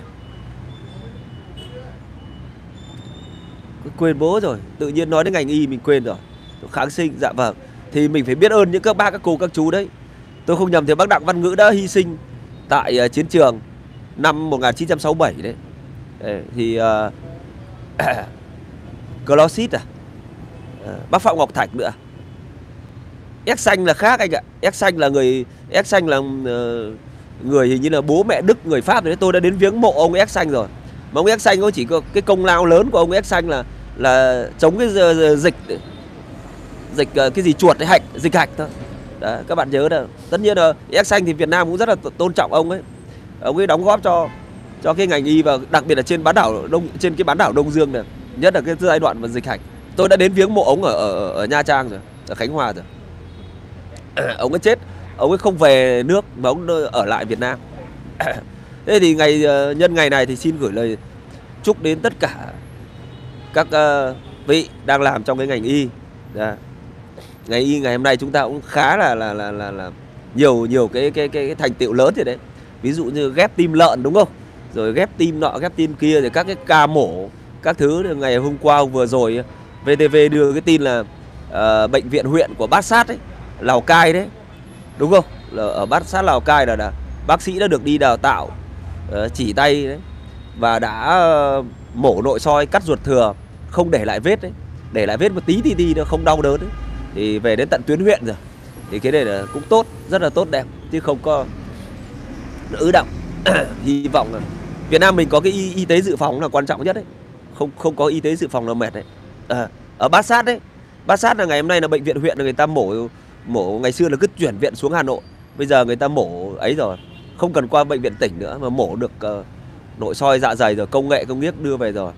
Quên bố rồi, tự nhiên nói đến ngành y mình quên rồi. Kháng sinh, dạ vâng. Thì mình phải biết ơn những các bác, các cô, các chú đấy. Tôi không nhầm thì bác Đặng Văn Ngữ đã hy sinh tại uh, chiến trường năm một nghìn chín trăm sáu mươi bảy đấy. Đấy thì uh, Closit à, uh, bác Phạm Ngọc Thạch nữa. X xanh là khác anh ạ. X xanh là người X xanh là uh, người hình như là bố mẹ Đức người Pháp đấy. Tôi đã đến viếng mộ ông X xanh rồi. Mà ông X xanh có chỉ có cái công lao lớn của ông X xanh là là chống cái dịch dịch cái gì chuột hay hạch, dịch hạch thôi. Đấy, các bạn nhớ là tất nhiên là X xanh thì Việt Nam cũng rất là tôn trọng ông ấy. Ông ấy đóng góp cho cho cái ngành y, và đặc biệt là trên bán đảo Đông, trên cái bán đảo Đông Dương này, nhất là cái giai đoạn mà dịch hạch. Tôi đã đến viếng mộ ông ở ở, ở Nha Trang rồi, ở Khánh Hòa rồi. Ông ấy chết, ông ấy không về nước mà ông ở lại Việt Nam. Thế thì ngày nhân ngày này thì xin gửi lời chúc đến tất cả các uh, vị đang làm trong cái ngành y. Đã. Ngành y ngày hôm nay chúng ta cũng khá là là là là, là nhiều nhiều cái cái cái, cái thành tựu lớn thì đấy. Ví dụ như ghép tim lợn đúng không? Rồi ghép tim nọ, ghép tim kia, rồi các cái ca mổ, các thứ. Ngày hôm qua vừa rồi vê tê vê đưa cái tin là uh, bệnh viện huyện của Bát Sát ấy, Lào Cai đấy, đúng không? Là ở Bát Sát Lào Cai là, là bác sĩ đã được đi đào tạo uh, chỉ tay đấy, và đã uh, mổ nội soi cắt ruột thừa, không để lại vết đấy, để lại vết một tí thì đi nó không đau đớn đấy. Thì về đến tận tuyến huyện rồi. Thì cái này là cũng tốt, rất là tốt đẹp, chứ không có ứ động. Hy vọng là Việt Nam mình có cái y, y tế dự phòng là quan trọng nhất đấy. Không không có y tế dự phòng là mệt đấy. À, ở Bát Sát đấy, Bát Sát là ngày hôm nay là bệnh viện huyện là người ta mổ mổ ngày xưa là cứ chuyển viện xuống Hà Nội. Bây giờ người ta mổ ấy rồi, không cần qua bệnh viện tỉnh nữa mà mổ được uh, nội soi dạ dày rồi, công nghệ công nghiệp đưa về rồi.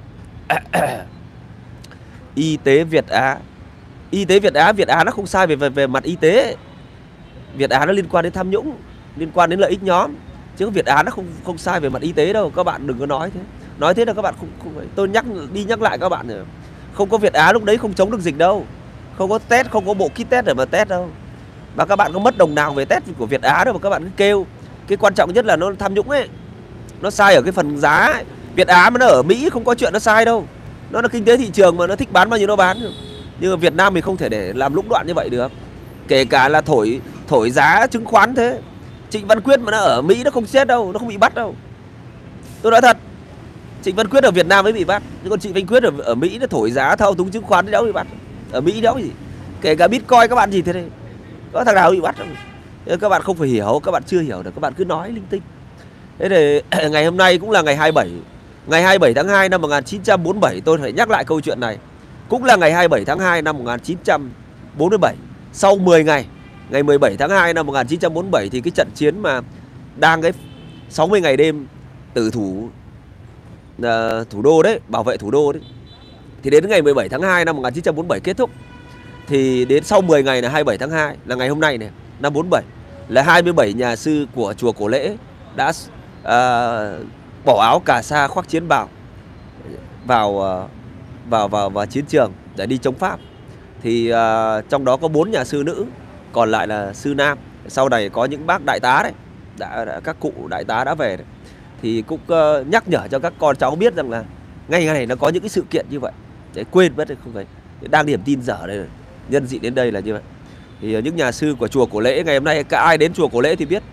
Y tế Việt Á, y tế Việt Á, Việt Á nó không sai về về, về mặt y tế. Việt Á nó liên quan đến tham nhũng, liên quan đến lợi ích nhóm, chứ Việt Á nó không không sai về mặt y tế đâu. Các bạn đừng có nói thế, nói thế là các bạn không không phải. Tôi nhắc đi nhắc lại các bạn rồi, không có Việt Á lúc đấy không chống được dịch đâu, không có test, không có bộ kit test để mà test đâu. Và các bạn có mất đồng nào về test của Việt Á đâu mà các bạn cứ kêu. Cái quan trọng nhất là nó tham nhũng ấy, nó sai ở cái phần giá ấy. Việt Á mà nó ở Mỹ không có chuyện nó sai đâu, nó là kinh tế thị trường mà, nó thích bán bao nhiêu nó bán. Nhưng mà Việt Nam mình không thể để làm lũng đoạn như vậy được. Kể cả là thổi thổi giá chứng khoán thế, Trịnh Văn Quyết mà nó ở Mỹ nó không chết đâu, nó không bị bắt đâu. Tôi nói thật, Trịnh Văn Quyết ở Việt Nam mới bị bắt, nhưng còn Trịnh Văn Quyết ở, ở Mỹ nó thổi giá thao túng chứng khoán thì đâu bị bắt. Ở Mỹ đâu gì. Kể cả Bitcoin các bạn gì thế này, có thằng nào bị bắt đâu. Các bạn không phải hiểu, các bạn chưa hiểu được, các bạn cứ nói linh tinh. Thế thì ngày hôm nay cũng là ngày hai mươi bảy, ngày hai mươi bảy tháng hai năm một nghìn chín trăm bốn mươi bảy, tôi phải nhắc lại câu chuyện này. Cũng là ngày hai mươi bảy tháng hai năm một nghìn chín trăm bốn mươi bảy. Sau mười ngày, ngày mười bảy tháng hai năm một nghìn chín trăm bốn mươi bảy thì cái trận chiến mà đang cái sáu mươi ngày đêm tử thủ uh, thủ đô đấy, bảo vệ thủ đô đấy, thì đến ngày mười bảy tháng hai năm một nghìn chín trăm bốn mươi bảy kết thúc. Thì đến sau mười ngày là hai mươi bảy tháng hai, là ngày hôm nay này, năm bốn mươi bảy, là hai mươi bảy nhà sư của chùa Cổ Lễ đã uh, bỏ áo cà sa khoác chiến bào vào uh, vào vào vào chiến trường để đi chống Pháp. Thì uh, trong đó có bốn nhà sư nữ, còn lại là sư nam. Sau này có những bác đại tá đấy, đã, đã các cụ đại tá đã về đấy. Thì cũng uh, nhắc nhở cho các con cháu biết rằng là ngày này nó có những cái sự kiện như vậy, để quên mất không phải. Đang điểm tin dở đây, nhân dị đến đây là như vậy. Thì uh, những nhà sư của chùa Cổ Lễ ngày hôm nay, cả ai đến chùa Cổ Lễ thì biết.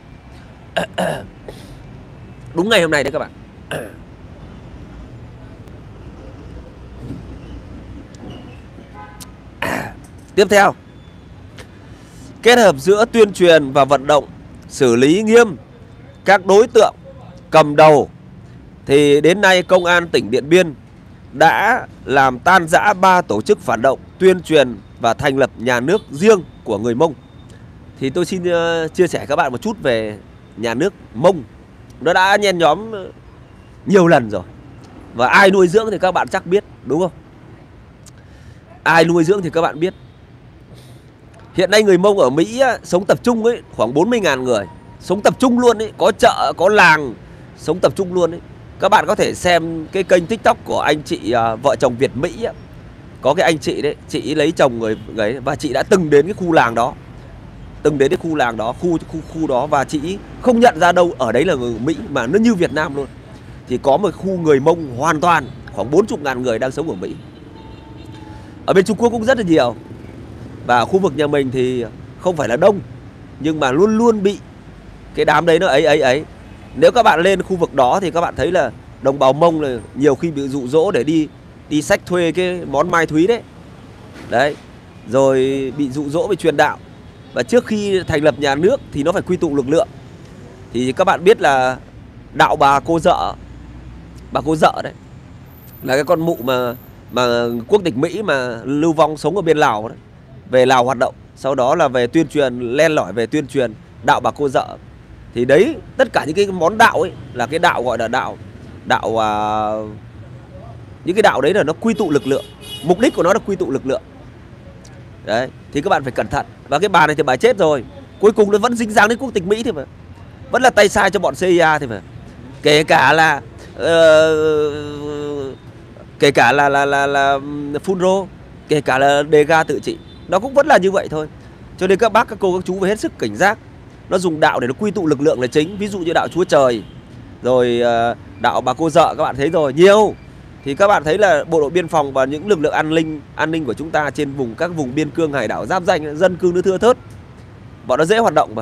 Đúng ngày hôm nay đấy các bạn. Tiếp theo, kết hợp giữa tuyên truyền và vận động xử lý nghiêm các đối tượng cầm đầu, thì đến nay Công an tỉnh Điện Biên đã làm tan rã ba tổ chức phản động, tuyên truyền và thành lập nhà nước riêng của người Mông. Thì tôi xin uh, chia sẻ các bạn một chút về nhà nước Mông. Nó đã nhen nhóm nhiều lần rồi, và ai nuôi dưỡng thì các bạn chắc biết, đúng không? Ai nuôi dưỡng thì các bạn biết. Hiện nay người Mông ở Mỹ á, sống tập trung ấy, khoảng bốn mươi nghìn người. Sống tập trung luôn ấy, có chợ, có làng, sống tập trung luôn ấy. Các bạn có thể xem cái kênh TikTok của anh chị uh, vợ chồng Việt Mỹ á. Có cái anh chị đấy, chị lấy chồng người ấy, và chị đã từng đến cái khu làng đó. Từng đến cái khu làng đó, khu khu khu đó, và chị không nhận ra đâu ở đấy là người Mỹ, mà nó như Việt Nam luôn. Thì có một khu người Mông hoàn toàn, khoảng bốn mươi nghìn người đang sống ở Mỹ. Ở bên Trung Quốc cũng rất là nhiều. Và khu vực nhà mình thì không phải là đông, nhưng mà luôn luôn bị cái đám đấy nó ấy ấy ấy. Nếu các bạn lên khu vực đó thì các bạn thấy là đồng bào Mông là nhiều khi bị dụ dỗ để đi đi xách thuê cái món mai thúy đấy. Đấy. Rồi bị dụ dỗ về truyền đạo. Và trước khi thành lập nhà nước thì nó phải quy tụ lực lượng. Thì các bạn biết là đạo bà cô dợ, bà cô dợ đấy, là cái con mụ mà mà quốc tịch Mỹ mà lưu vong sống ở bên Lào đấy, về Lào hoạt động, sau đó là về tuyên truyền, len lỏi về tuyên truyền đạo bà cô dợ. Thì đấy, tất cả những cái món đạo ấy là cái đạo gọi là đạo đạo à, những cái đạo đấy là nó quy tụ lực lượng, mục đích của nó là quy tụ lực lượng. Đấy, thì các bạn phải cẩn thận. Và cái bà này thì bà chết rồi, cuối cùng nó vẫn dính dáng đến quốc tịch Mỹ thì mà, vẫn là tay sai cho bọn xê i a thì mà. kể cả là uh, kể cả là là là là phun rô, kể cả là đề ga tự trị, nó cũng vẫn là như vậy thôi. Cho nên các bác các cô các chú phải hết sức cảnh giác. Nó dùng đạo để nó quy tụ lực lượng là chính. Ví dụ như đạo Chúa Trời, rồi uh, đạo Bà Cô Dợ, các bạn thấy rồi, nhiều. Thì các bạn thấy là bộ đội biên phòng và những lực lượng an ninh an ninh của chúng ta trên vùng các vùng biên cương hải đảo giáp danh, dân cư nó thưa thớt, bọn nó dễ hoạt động mà.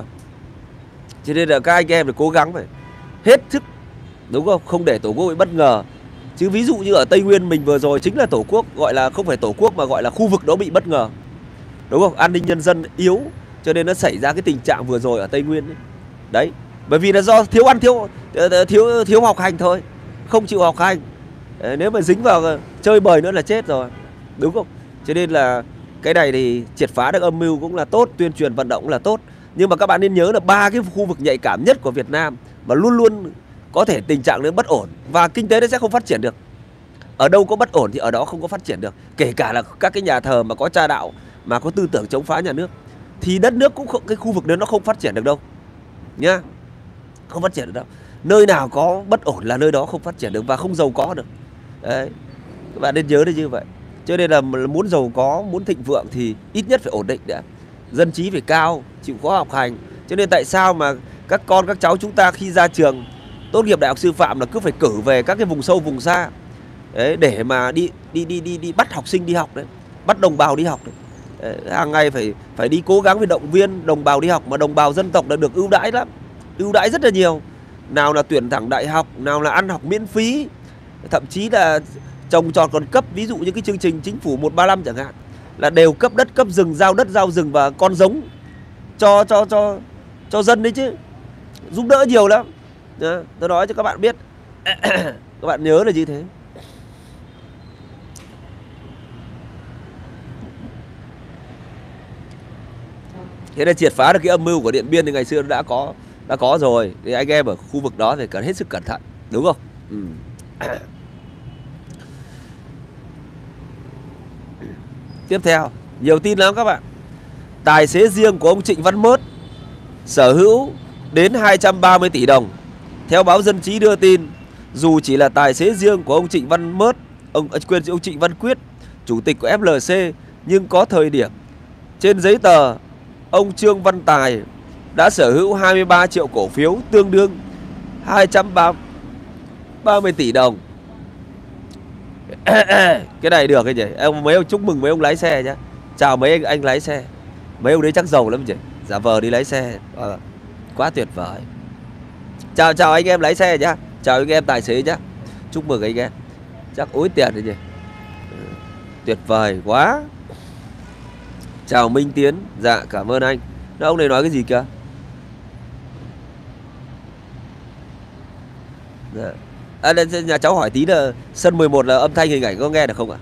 Cho nên là các anh em phải cố gắng phải hết sức, đúng không? Không để Tổ quốc bị bất ngờ. Chứ ví dụ như ở Tây Nguyên mình vừa rồi chính là Tổ quốc, gọi là không phải Tổ quốc mà gọi là khu vực đó bị bất ngờ, đúng không? An ninh nhân dân yếu, cho nên nó xảy ra cái tình trạng vừa rồi ở Tây Nguyên ấy. Đấy, bởi vì là do thiếu ăn thiếu thiếu thiếu học hành thôi, không chịu học hành. Đấy, nếu mà dính vào chơi bời nữa là chết rồi, đúng không? Cho nên là cái này thì triệt phá được âm mưu cũng là tốt, tuyên truyền vận động cũng là tốt. Nhưng mà các bạn nên nhớ là ba cái khu vực nhạy cảm nhất của Việt Nam mà luôn luôn có thể tình trạng nó bất ổn và kinh tế nó sẽ không phát triển được. Ở đâu có bất ổn thì ở đó không có phát triển được. Kể cả là các cái nhà thờ mà có cha đạo, mà có tư tưởng chống phá nhà nước, thì đất nước cũng không, cái khu vực đó nó không phát triển được đâu nhá, không phát triển được đâu. Nơi nào có bất ổn là nơi đó không phát triển được và không giàu có được. Đấy, các bạn nên nhớ được như vậy. Cho nên là muốn giàu có, muốn thịnh vượng thì ít nhất phải ổn định đã, dân trí phải cao, chịu khó học hành. Cho nên tại sao mà các con các cháu chúng ta khi ra trường tốt nghiệp đại học sư phạm là cứ phải cử về các cái vùng sâu vùng xa đấy, để mà đi đi đi đi đi bắt học sinh đi học đấy, bắt đồng bào đi học đấy. Đấy, hàng ngày phải phải đi cố gắng với động viên đồng bào đi học, mà đồng bào dân tộc là được ưu đãi lắm, ưu đãi rất là nhiều. Nào là tuyển thẳng đại học, nào là ăn học miễn phí, thậm chí là trồng trọt còn cấp, ví dụ như cái chương trình chính phủ một ba năm chẳng hạn, là đều cấp đất, cấp rừng, giao đất, giao rừng và con giống cho cho cho cho dân đấy chứ, giúp đỡ nhiều lắm. Đó, tôi nói cho các bạn biết. Các bạn nhớ là như thế. Thế nên triệt phá được cái âm mưu của Điện Biên thì ngày xưa đã có đã có rồi. Thì anh em ở khu vực đó phải cần hết sức cẩn thận, đúng không? Ừ. Tiếp theo, nhiều tin lắm các bạn. Tài xế riêng của ông Trịnh Văn Mớt sở hữu đến hai trăm ba mươi tỷ đồng. Theo báo Dân Trí đưa tin, dù chỉ là tài xế riêng của ông Trịnh Văn Mớt, ông quên ông Trịnh Văn Quyết, chủ tịch của ép lờ xê, nhưng có thời điểm trên giấy tờ ông Trương Văn Tài đã sở hữu hai mươi ba triệu cổ phiếu, tương đương hai trăm ba mươi tỷ đồng. Cái này được cái gì? Ông mấy ông chúc mừng mấy ông lái xe nhá. Chào mấy anh, anh lái xe. Mấy ông đấy chắc giàu lắm chứ. Giả vờ đi lái xe. À, quá tuyệt vời. Chào chào anh em lái xe nhá. Chào anh em tài xế nhá. Chúc mừng anh em. Chắc ối tiền rồi nhỉ. Tuyệt vời quá. Chào Minh Tiến. Dạ cảm ơn anh. Đó, ông này nói cái gì kìa? Dạ. À, nhà cháu hỏi tí là sân mười một là âm thanh hình ảnh có nghe được không ạ?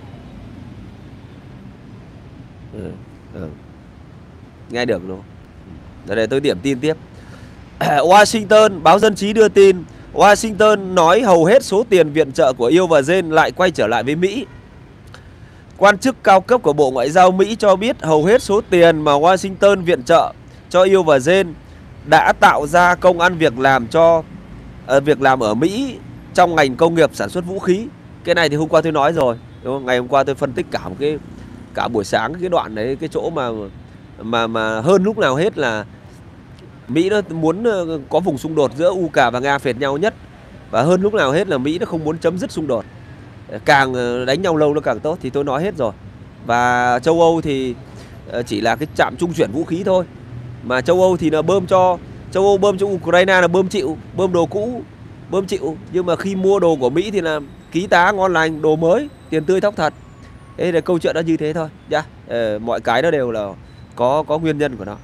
Ừ, ừ. Nghe được đúng không? Để, để tôi điểm tin tiếp. Washington, báo Dân Trí đưa tin Washington nói hầu hết số tiền viện trợ của Yêu và Jane lại quay trở lại với Mỹ. Quan chức cao cấp của Bộ Ngoại giao Mỹ cho biết hầu hết số tiền mà Washington viện trợ cho Yêu và Jane đã tạo ra công ăn việc làm cho uh, việc làm ở Mỹ trong ngành công nghiệp sản xuất vũ khí. Cái này thì hôm qua tôi nói rồi, đúng không? Ngày hôm qua tôi phân tích cả một cái cả buổi sáng cái đoạn đấy, cái chỗ mà mà mà hơn lúc nào hết là Mỹ nó muốn có vùng xung đột giữa u ca và Nga phệt nhau nhất, và hơn lúc nào hết là Mỹ nó không muốn chấm dứt xung đột, càng đánh nhau lâu nó càng tốt, thì tôi nói hết rồi. Và châu Âu thì chỉ là cái trạm trung chuyển vũ khí thôi, mà châu Âu thì là bơm cho châu Âu bơm cho Ukraine là bơm chịu, bơm đồ cũ bơm chịu, nhưng mà khi mua đồ của Mỹ thì là ký tá ngon lành, đồ mới, tiền tươi thóc thật. Thế là câu chuyện nó như thế thôi nhá. Ờ, mọi cái nó đều là có có nguyên nhân của nó.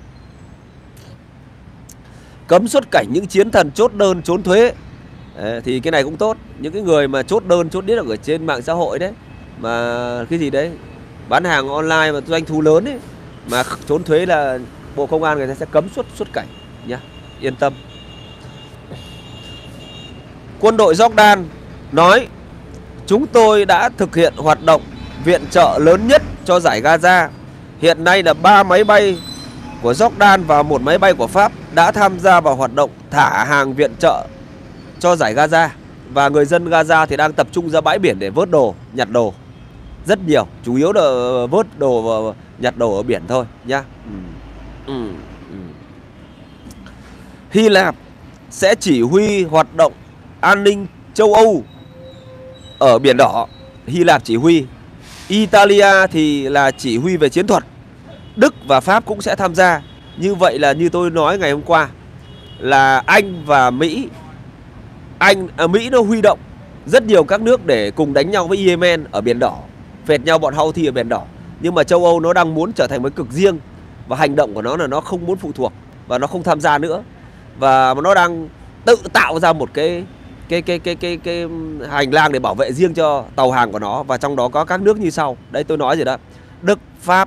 Cấm xuất cảnh những chiến thần chốt đơn trốn thuế. Ờ, thì cái này cũng tốt. Những cái người mà chốt đơn chốt điếc ở trên mạng xã hội đấy, mà cái gì đấy bán hàng online mà doanh thu lớn ấy, mà trốn thuế là Bộ Công an người ta sẽ cấm xuất xuất cảnh nhá, yên tâm. Quân đội Jordan nói chúng tôi đã thực hiện hoạt động viện trợ lớn nhất cho giải Gaza. Hiện nay là ba máy bay của Jordan và một máy bay của Pháp đã tham gia vào hoạt động thả hàng viện trợ cho giải Gaza. Và người dân Gaza thì đang tập trung ra bãi biển để vớt đồ, nhặt đồ. Rất nhiều, chủ yếu là vớt đồ và nhặt đồ ở biển thôi nhá. Ừ. Ừ. Ừ. Hy Lạp sẽ chỉ huy hoạt động an ninh châu Âu ở Biển Đỏ. Hy Lạp chỉ huy. Italia thì là chỉ huy về chiến thuật. Đức và Pháp cũng sẽ tham gia. Như vậy là như tôi nói ngày hôm qua, là Anh và Mỹ Anh à, Mỹ nó huy động rất nhiều các nước để cùng đánh nhau với Yemen ở Biển Đỏ, phệt nhau bọn Houthi ở Biển Đỏ. Nhưng mà châu Âu nó đang muốn trở thành một cực riêng, và hành động của nó là nó không muốn phụ thuộc và nó không tham gia nữa, và nó đang tự tạo ra một cái cái cái cái cái cái hành lang để bảo vệ riêng cho tàu hàng của nó, và trong đó có các nước như sau. Đây tôi nói rồi đó: Đức, Pháp,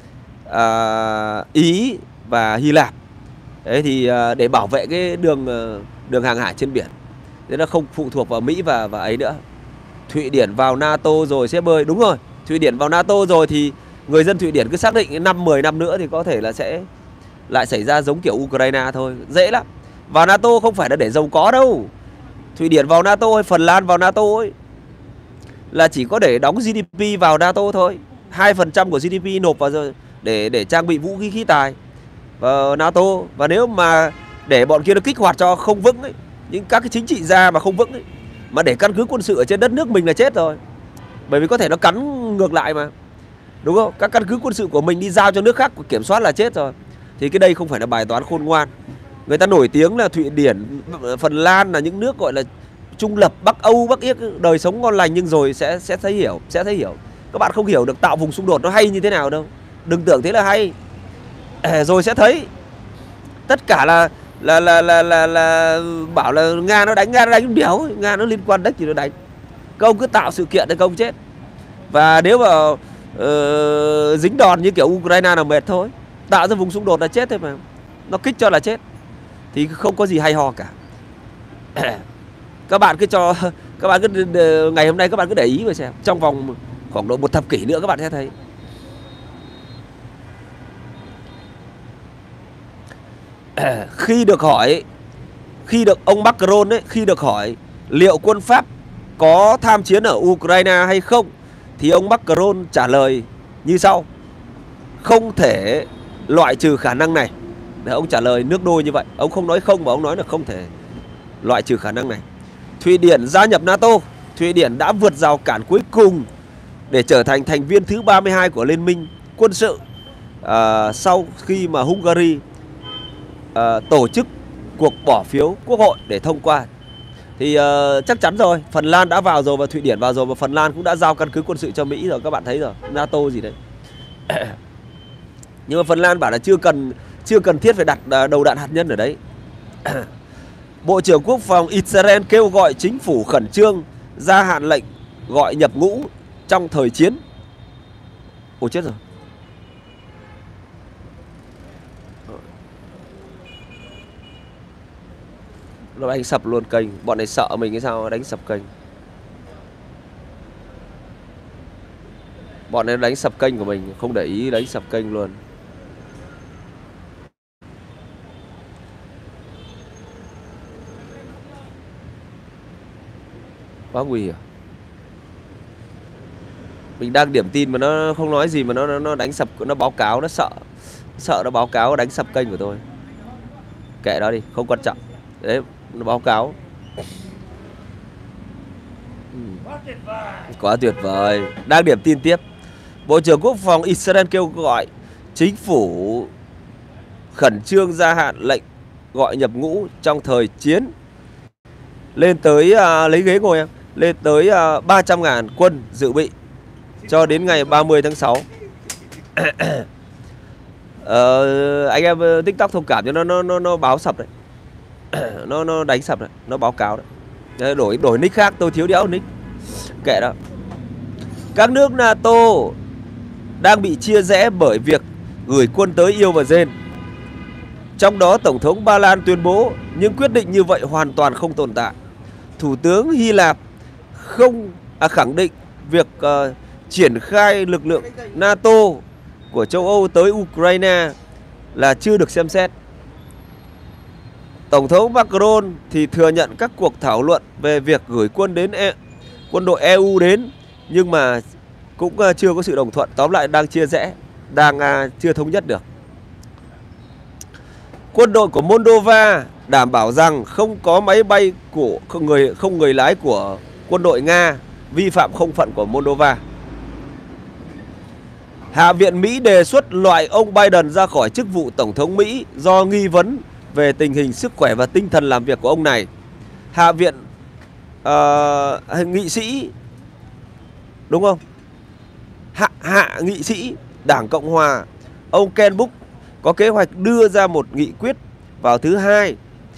à, Ý và Hy Lạp. Đấy thì à, để bảo vệ cái đường đường hàng hải trên biển, thế nó không phụ thuộc vào Mỹ và và ấy nữa. Thụy Điển vào NATO rồi sếp ơi. Đúng rồi, Thụy Điển vào NATO rồi thì người dân Thụy Điển cứ xác định năm mười năm nữa thì có thể là sẽ lại xảy ra giống kiểu Ukraine thôi. Dễ lắm. Vào NATO không phải là để giàu có đâu. Thụy Điển vào NATO hay Phần Lan vào NATO ấy là chỉ có để đóng giê đê pê vào NATO thôi. hai phần trăm của giê đê pê nộp vào rồi để để trang bị vũ khí khí tài vào NATO. Và nếu mà để bọn kia nó kích hoạt cho không vững ấy, những các cái chính trị gia mà không vững ấy, mà để căn cứ quân sự ở trên đất nước mình là chết rồi. Bởi vì có thể nó cắn ngược lại mà, đúng không? Các căn cứ quân sự của mình đi giao cho nước khác kiểm soát là chết rồi. Thì cái đây không phải là bài toán khôn ngoan. Người ta nổi tiếng là Thụy Điển, Phần Lan là những nước gọi là trung lập, Bắc Âu, Bắc Yếc, đời sống ngon lành, nhưng rồi sẽ sẽ thấy hiểu, sẽ thấy hiểu. Các bạn không hiểu được tạo vùng xung đột nó hay như thế nào đâu. Đừng tưởng thế là hay. À, rồi sẽ thấy. Tất cả là là là là là, là bảo là Nga nó đánh, Nga nó đánh đéo, Nga nó liên quan đất thì nó đánh. Các ông cứ tạo sự kiện thì các ông chết. Và nếu mà uh, dính đòn như kiểu Ukraine là mệt thôi. Tạo ra vùng xung đột là chết thôi mà. Nó kích cho là chết. Thì không có gì hay ho cả. Các bạn cứ cho các bạn cứ ngày hôm nay các bạn cứ để ý mà xem, trong vòng khoảng độ một thập kỷ nữa các bạn sẽ thấy. Khi được hỏi, khi được ông Macron ấy, khi được hỏi liệu quân Pháp có tham chiến ở Ukraine hay không, thì ông Macron trả lời như sau: không thể loại trừ khả năng này. Để ông trả lời nước đôi như vậy. Ông không nói không mà ông nói là không thể loại trừ khả năng này. Thụy Điển gia nhập NATO. Thụy Điển đã vượt rào cản cuối cùng để trở thành thành viên thứ ba mươi hai của Liên minh quân sự, à, sau khi mà Hungary à, tổ chức cuộc bỏ phiếu quốc hội để thông qua. Thì uh, chắc chắn rồi, Phần Lan đã vào rồi và Thụy Điển vào rồi, và Phần Lan cũng đã giao căn cứ quân sự cho Mỹ rồi. Các bạn thấy rồi, NATO gì đấy. Nhưng mà Phần Lan bảo là chưa cần chưa cần thiết phải đặt đầu đạn hạt nhân ở đấy. Bộ trưởng Quốc phòng Israel kêu gọi chính phủ khẩn trương gia hạn lệnh gọi nhập ngũ trong thời chiến. Ôi chết rồi. Nó đánh sập luôn kênh. Bọn này sợ mình hay sao đánh sập kênh. Bọn này đánh sập kênh của mình, không để ý đánh sập kênh luôn. Quá nguy hiểm. Mình đang điểm tin mà nó không nói gì mà nó nó đánh sập, nó báo cáo, nó sợ. Sợ nó báo cáo đánh sập kênh của tôi. Kệ đó đi, không quan trọng. Đấy, nó báo cáo. Ừ. Quá tuyệt vời. Đang điểm tin tiếp. Bộ trưởng Quốc phòng Israel kêu gọi chính phủ khẩn trương gia hạn lệnh gọi nhập ngũ trong thời chiến lên tới à, lấy ghế ngồi em lên tới à, ba trăm ngàn quân dự bị cho đến ngày ba mươi tháng sáu. ờ, Anh em TikTok thông cảm cho nó nó nó, nó báo sập đấy. nó nó đánh sập đấy, nó báo cáo đấy. Đổi đổi nick khác, tôi thiếu đéo nick. Kệ đó. Các nước NATO đang bị chia rẽ bởi việc gửi quân tới Yêu và Dên. Trong đó Tổng thống Ba Lan tuyên bố nhưng quyết định như vậy hoàn toàn không tồn tại. Thủ tướng Hy Lạp không à, khẳng định việc uh, triển khai lực lượng NATO của châu Âu tới Ukraine là chưa được xem xét. Tổng thống Macron thì thừa nhận các cuộc thảo luận về việc gửi quân đến e, quân đội e u đến, nhưng mà cũng uh, chưa có sự đồng thuận. Tóm lại đang chia rẽ, đang uh, chưa thống nhất được. Quân đội của Moldova đảm bảo rằng không có máy bay của không người không người lái của quân đội Nga vi phạm không phận của Moldova. Hạ viện Mỹ đề xuất loại ông Biden ra khỏi chức vụ Tổng thống Mỹ do nghi vấn về tình hình sức khỏe và tinh thần làm việc của ông này. Hạ viện uh, nghị sĩ, đúng không? Hạ, hạ nghị sĩ Đảng Cộng Hòa, ông Ken Buck có kế hoạch đưa ra một nghị quyết vào thứ hai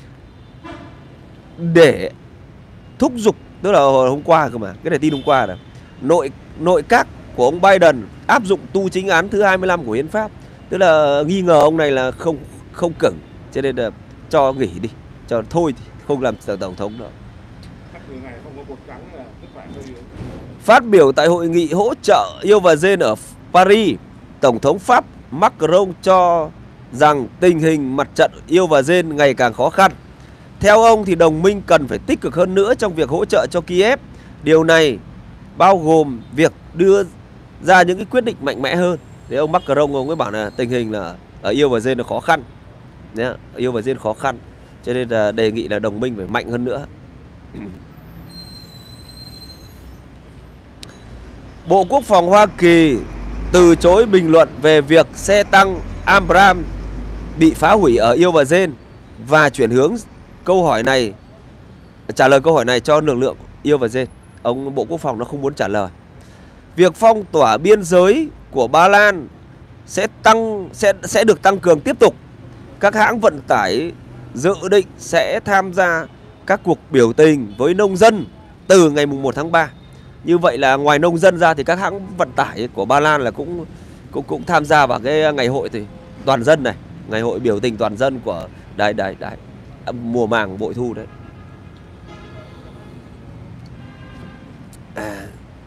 để thúc giục, tức là hôm qua cơ mà, cái này tin hôm qua rồi. Nội nội các của ông Biden áp dụng tu chính án thứ hai mươi lăm của hiến pháp, tức là nghi ngờ ông này là không không cứng, cho nên là cho nghỉ đi, cho thôi thì không làm tổng thống nữa. Phát biểu tại hội nghị hỗ trợ yêu và gen ở Paris, Tổng thống Pháp Macron cho rằng tình hình mặt trận yêu và gen ngày càng khó khăn. Theo ông thì đồng minh cần phải tích cực hơn nữa trong việc hỗ trợ cho Kiev. Điều này bao gồm việc đưa ra những cái quyết định mạnh mẽ hơn. Thế ông Macron ông ấy bảo là tình hình là ở yêu và gen là khó khăn. Đấy, yêu và gen khó khăn. Cho nên là đề nghị là đồng minh phải mạnh hơn nữa. Bộ Quốc phòng Hoa Kỳ từ chối bình luận về việc xe tăng Abrams bị phá hủy ở yêu và gen và chuyển hướng câu hỏi này, trả lời câu hỏi này cho lực lượng yêu và gen. Ông Bộ Quốc phòng nó không muốn trả lời. Việc phong tỏa biên giới của Ba Lan sẽ tăng sẽ sẽ được tăng cường tiếp tục. Các hãng vận tải dự định sẽ tham gia các cuộc biểu tình với nông dân từ ngày mùng một tháng ba. Như vậy là ngoài nông dân ra thì các hãng vận tải của Ba Lan là cũng cũng cũng tham gia vào cái ngày hội thì toàn dân này, ngày hội biểu tình toàn dân của đấy đấy đấy mùa màng bội thu đấy. À.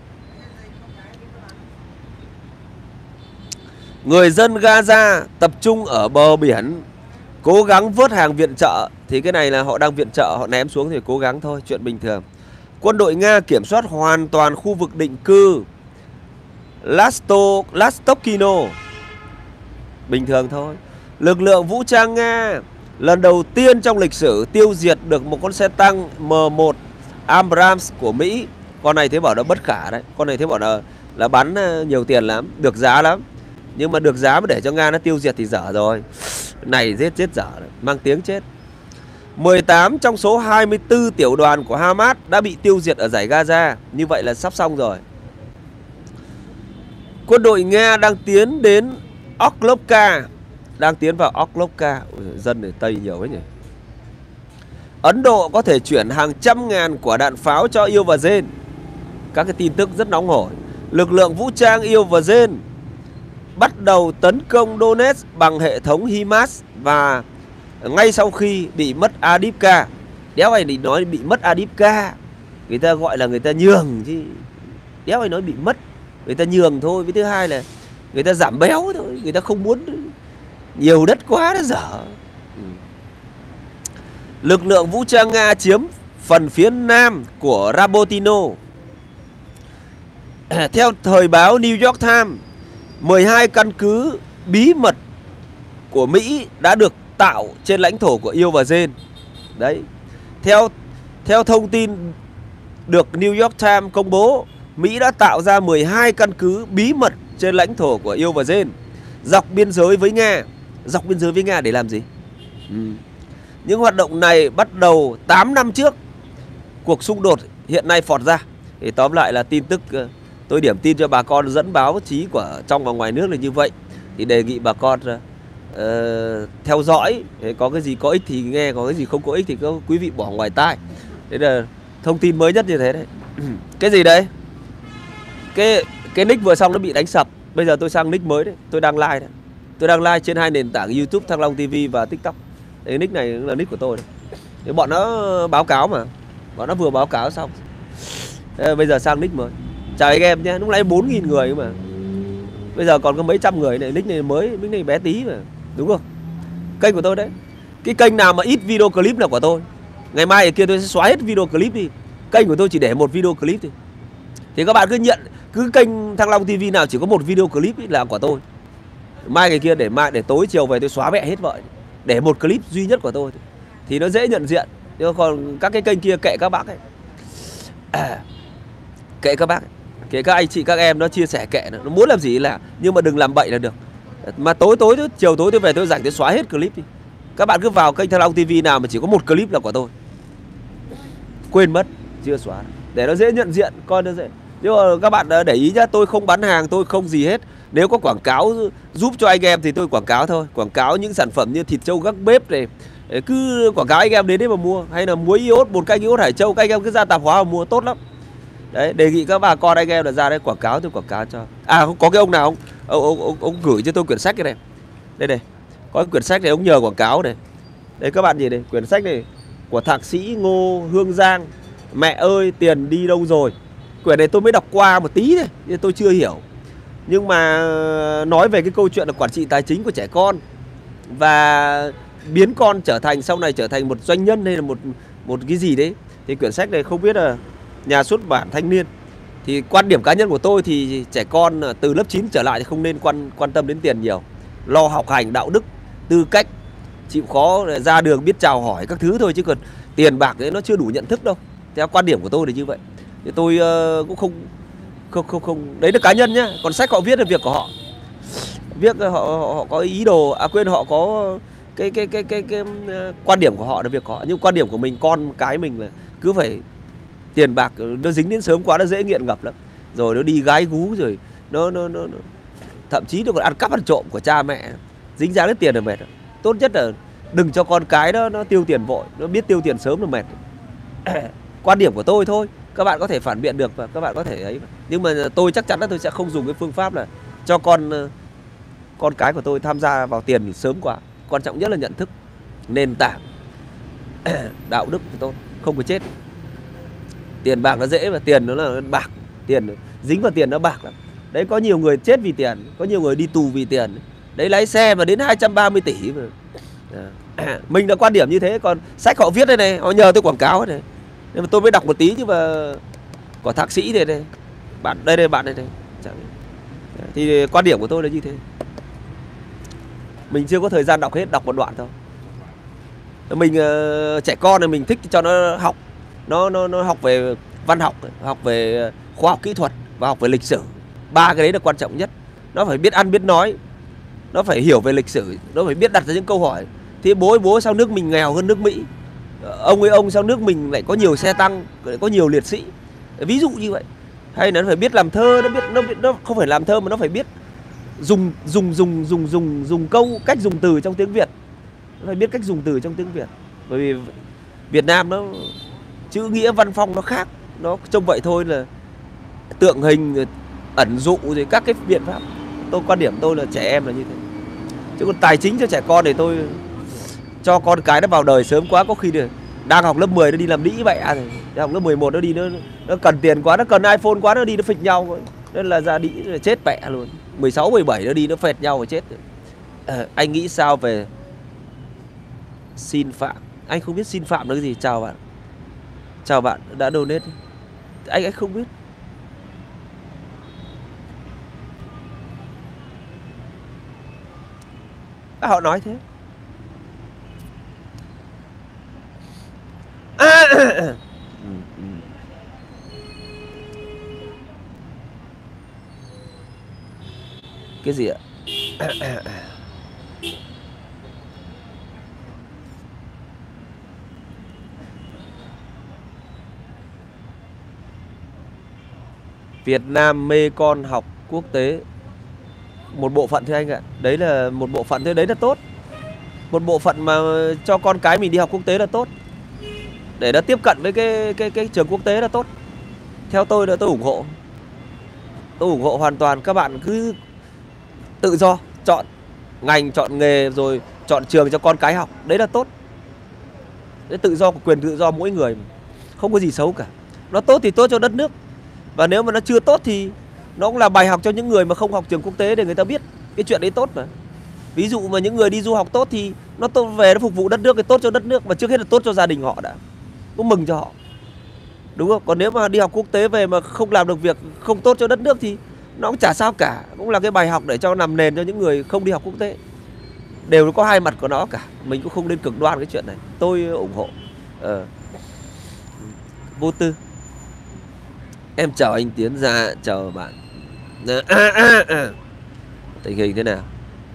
Người dân Gaza tập trung ở bờ biển cố gắng vớt hàng viện trợ. Thì cái này là họ đang viện trợ, họ ném xuống thì cố gắng thôi, chuyện bình thường. Quân đội Nga kiểm soát hoàn toàn khu vực định cư Lasto, Lastokino. Bình thường thôi. Lực lượng vũ trang Nga lần đầu tiên trong lịch sử tiêu diệt được một con xe tăng M một Abrams của Mỹ. Con này thế bảo nó bất khả đấy. Con này thế bảo là, là bắn nhiều tiền lắm, được giá lắm. Nhưng mà được giá mà để cho Nga nó tiêu diệt thì dở rồi. Này giết chết dở đấy, mang tiếng chết. mười tám trong số hai mươi tư tiểu đoàn của Hamas đã bị tiêu diệt ở giải Gaza. Như vậy là sắp xong rồi. Quân đội Nga đang tiến đến Oklovka. Đang tiến vào Oklovka. Dân ở Tây nhiều ấy nhỉ. Ấn Độ có thể chuyển hàng trăm ngàn quả đạn pháo cho yêu và gen. Các cái tin tức rất nóng hổi. Lực lượng vũ trang yêu và gen bắt đầu tấn công Donetsk bằng hệ thống HIMARS và ngay sau khi bị mất Adivka. Đéo ai định nói bị mất Adivka, người ta gọi là người ta nhường chứ. Đéo ai nói bị mất, người ta nhường thôi. Với thứ hai là người ta giảm béo thôi, người ta không muốn nhiều đất quá nó dở. Ừ. Lực lượng vũ trang Nga chiếm phần phía nam của Rabotino. Theo thời báo New York Times, mười hai căn cứ bí mật của Mỹ đã được tạo trên lãnh thổ của yêu và gen. Đấy. Theo theo thông tin được New York Times công bố, Mỹ đã tạo ra mười hai căn cứ bí mật trên lãnh thổ của yêu và gen dọc biên giới với Nga. Dọc biên giới với Nga để làm gì? Ừ. Những hoạt động này bắt đầu tám năm trước cuộc xung đột hiện nay phọt ra. Thì tóm lại là tin tức tôi điểm tin cho bà con dẫn báo chí của trong và ngoài nước là như vậy. Thì đề nghị bà con uh, theo dõi, có cái gì có ích thì nghe, có cái gì không có ích thì các quý vị bỏ ngoài tai. Đấy là thông tin mới nhất như thế đấy. Cái gì đấy? Cái cái nick vừa xong nó bị đánh sập. Bây giờ tôi sang nick mới đấy, tôi đang live đấy. Tôi đang live trên hai nền tảng YouTube, Thăng Long ti vi và TikTok. Cái nick này là nick của tôi đấy. Thì bọn nó báo cáo mà. Bọn nó vừa báo cáo xong. Thế bây giờ sang nick mới. Chào anh em nhé, lúc nãy bốn nghìn người mà. Bây giờ còn có mấy trăm người này, nick này mới, nick này bé tí mà. Đúng không? Kênh của tôi đấy. Cái kênh nào mà ít video clip là của tôi. Ngày mai ở kia tôi sẽ xóa hết video clip đi. Kênh của tôi chỉ để một video clip thôi. Thì các bạn cứ nhận, cứ kênh Thăng Long ti vi nào chỉ có một video clip ấy là của tôi. Mai ngày kia để mai để tối chiều về tôi xóa mẹ hết vậy. Để một clip duy nhất của tôi. Thì nó dễ nhận diện. Nhưng còn các cái kênh kia kệ các bác ấy. À, kệ các bác ấy. Kệ các anh chị các em nó chia sẻ kệ nó. Nó muốn làm gì là, nhưng mà đừng làm bậy là được. Mà tối tối chiều tối tôi về tôi rảnh tôi xóa hết clip đi. Các bạn cứ vào kênh Thăng Long ti vi nào mà chỉ có một clip là của tôi. Quên mất, chưa xóa. Để nó dễ nhận diện, coi nó dễ. Nhưng mà các bạn để ý nhá, tôi không bán hàng, tôi không gì hết. Nếu có quảng cáo giúp cho anh em thì tôi quảng cáo thôi. Quảng cáo những sản phẩm như thịt trâu gác bếp này, cứ quảng cáo anh em đến đấy mà mua. Hay là muối iốt, bột canh iốt Hải Châu, các anh em cứ ra tạp hóa mà mua, tốt lắm. Đấy, đề nghị các bà con anh em là ra đây quảng cáo, tôi quảng cáo cho. À, có cái ông nào ông ông, ông, ông, ông gửi cho tôi quyển sách cái này. Đây này, có cái quyển sách này ông nhờ quảng cáo này. Đây các bạn nhìn này, quyển sách này của thạc sĩ Ngô Hương Giang, Mẹ ơi tiền đi đâu rồi. Quyển này tôi mới đọc qua một tí thôi, nhưng tôi chưa hiểu. Nhưng mà nói về cái câu chuyện là quản trị tài chính của trẻ con và biến con trở thành, sau này trở thành một doanh nhân hay là một một cái gì đấy. Thì quyển sách này không biết là nhà xuất bản Thanh Niên. Thì quan điểm cá nhân của tôi thì trẻ con từ lớp chín trở lại thì không nên quan quan tâm đến tiền nhiều. Lo học hành, đạo đức, tư cách, chịu khó, ra đường biết chào hỏi các thứ thôi. Chứ còn tiền bạc đấy nó chưa đủ nhận thức đâu. Theo quan điểm của tôi là như vậy. Thì tôi uh, cũng không không không không đấy là cá nhân nhá. Còn sách họ viết là việc của họ. Viết họ, họ, họ có ý đồ, à quên, họ có cái cái cái cái cái, cái uh, quan điểm của họ là việc của họ. Nhưng quan điểm của mình, con cái mình là cứ phải tiền bạc nó dính đến sớm quá nó dễ nghiện ngập lắm. Rồi nó đi gái gú, rồi nó nó nó, nó thậm chí nó còn ăn cắp ăn trộm của cha mẹ. Dính dáng đến tiền là mệt. Tốt nhất là đừng cho con cái đó nó tiêu tiền vội, nó biết tiêu tiền sớm là mệt. Quan điểm của tôi thôi, các bạn có thể phản biện được và các bạn có thể ấy. Nhưng mà tôi chắc chắn là tôi sẽ không dùng cái phương pháp là cho con con cái của tôi tham gia vào tiền sớm quá. Quan trọng nhất là nhận thức, nền tảng, đạo đức của tôi không có chết. Tiền bạc nó dễ mà, tiền nó là bạc, tiền dính vào tiền nó bạc lắm. Đấy, có nhiều người chết vì tiền, có nhiều người đi tù vì tiền. Đấy, lái xe mà đến hai trăm ba mươi tỷ mà. À, mình là quan điểm như thế. Còn sách họ viết đây này, họ nhờ tôi quảng cáo này, nhưng mà tôi mới đọc một tí. Nhưng mà có thạc sĩ này này, bạn đây đây, bạn đây này. Thì quan điểm của tôi là như thế. Mình chưa có thời gian đọc hết, đọc một đoạn thôi. Mình uh, trẻ con này mình thích cho nó học, nó nó nó học về văn học, học về khoa học kỹ thuật và học về lịch sử. Ba cái đấy là quan trọng nhất. Nó phải biết ăn biết nói, nó phải hiểu về lịch sử, nó phải biết đặt ra những câu hỏi. Thì bố ơi bố, sao nước mình nghèo hơn nước Mỹ? Ông ơi ông, sao nước mình lại có nhiều xe tăng, lại có nhiều liệt sĩ? Ví dụ như vậy. Hay là nó phải biết làm thơ, nó biết nó biết, nó không phải làm thơ mà nó phải biết dùng dùng dùng dùng dùng dùng câu, cách dùng từ trong tiếng Việt. Nó phải biết cách dùng từ trong tiếng Việt. Bởi vì Việt Nam nó chữ nghĩa văn phong nó khác, nó trông vậy thôi, là tượng hình, ẩn dụ, rồi các cái biện pháp. Tôi quan điểm tôi là trẻ em là như thế. Chứ còn tài chính cho trẻ con thì tôi cho con cái nó vào đời sớm quá, có khi được đang học lớp mười nó đi làm đĩ vậy à, rồi đang học lớp mười một nó đi, nó nó cần tiền quá, nó cần iPhone quá, nó đi nó phịch nhau, nên là ra đĩ là chết mẹ luôn. Mười sáu mười bảy nó đi nó phệt nhau rồi chết. À, anh nghĩ sao về xin phạm? Anh không biết xin phạm là cái gì. Chào bạn, chào bạn đã donate. Anh anh không biết. À, họ nói thế. À, ừ, ừ. Cái gì ạ? Việt Nam mê con học quốc tế. Một bộ phận thôi anh ạ. Đấy là một bộ phận thôi, đấy là tốt. Một bộ phận mà cho con cái mình đi học quốc tế là tốt, để nó tiếp cận với cái cái cái trường quốc tế là tốt. Theo tôi là tôi ủng hộ. Tôi ủng hộ hoàn toàn. Các bạn cứ tự do chọn ngành, chọn nghề, rồi chọn trường cho con cái học. Đấy là tốt. Đấy, tự do, quyền tự do mỗi người, không có gì xấu cả. Nó tốt thì tốt cho đất nước. Và nếu mà nó chưa tốt thì nó cũng là bài học cho những người mà không học trường quốc tế, để người ta biết cái chuyện đấy tốt mà. Ví dụ mà những người đi du học tốt thì nó tốt về nó phục vụ đất nước thì tốt cho đất nước, mà trước hết là tốt cho gia đình họ đã, cũng mừng cho họ, đúng không? Còn nếu mà đi học quốc tế về mà không làm được việc không tốt cho đất nước thì nó cũng chả sao cả, cũng là cái bài học để cho nằm nền cho những người không đi học quốc tế. Đều có hai mặt của nó cả, mình cũng không nên cực đoan cái chuyện này, tôi ủng hộ. Ờ. Vô tư. Em chào anh Tiến Gia, chào bạn. À, à, à. Tình hình thế nào?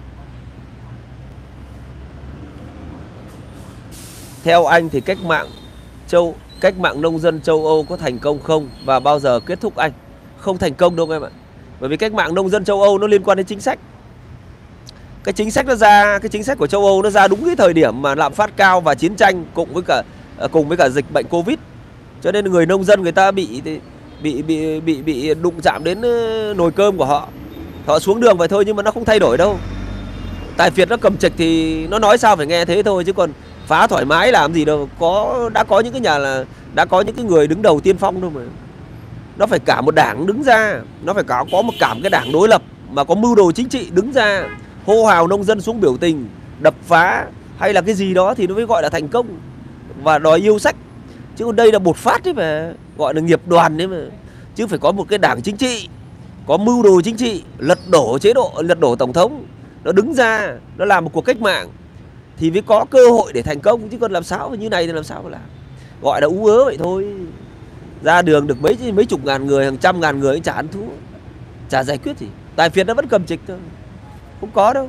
Theo anh thì cách mạng châu cách mạng nông dân châu Âu có thành công không và bao giờ kết thúc anh? Không thành công đâu em ạ. Bởi vì cách mạng nông dân châu Âu nó liên quan đến chính sách. Cái chính sách nó ra, cái chính sách của châu Âu nó ra đúng cái thời điểm mà lạm phát cao và chiến tranh cùng với cả cùng với cả dịch bệnh Covid. Cho nên người nông dân người ta bị bị bị bị bị đụng chạm đến nồi cơm của họ. Họ xuống đường vậy thôi nhưng mà nó không thay đổi đâu. Tài phiệt nó cầm trịch thì nó nói sao phải nghe thế thôi, chứ còn phá thoải mái làm gì đâu. Có đã có những cái nhà là đã có những cái người đứng đầu tiên phong đâu mà. Nó phải cả một đảng đứng ra, nó phải có có một cả một cái đảng đối lập mà có mưu đồ chính trị đứng ra hô hào nông dân xuống biểu tình, đập phá hay là cái gì đó thì nó mới gọi là thành công và đòi yêu sách. Chứ đây là bột phát đấy mà, gọi là nghiệp đoàn đấy mà. Chứ phải có một cái đảng chính trị, có mưu đồ chính trị, lật đổ chế độ, lật đổ tổng thống, nó đứng ra, nó làm một cuộc cách mạng thì mới có cơ hội để thành công. Chứ còn làm sao như này thì làm sao mà làm. Gọi là ú ớ vậy thôi. Ra đường được mấy mấy chục ngàn người, hàng trăm ngàn người chả ăn thua, chả giải quyết gì. Tài phiệt nó vẫn cầm trịch thôi, không có đâu.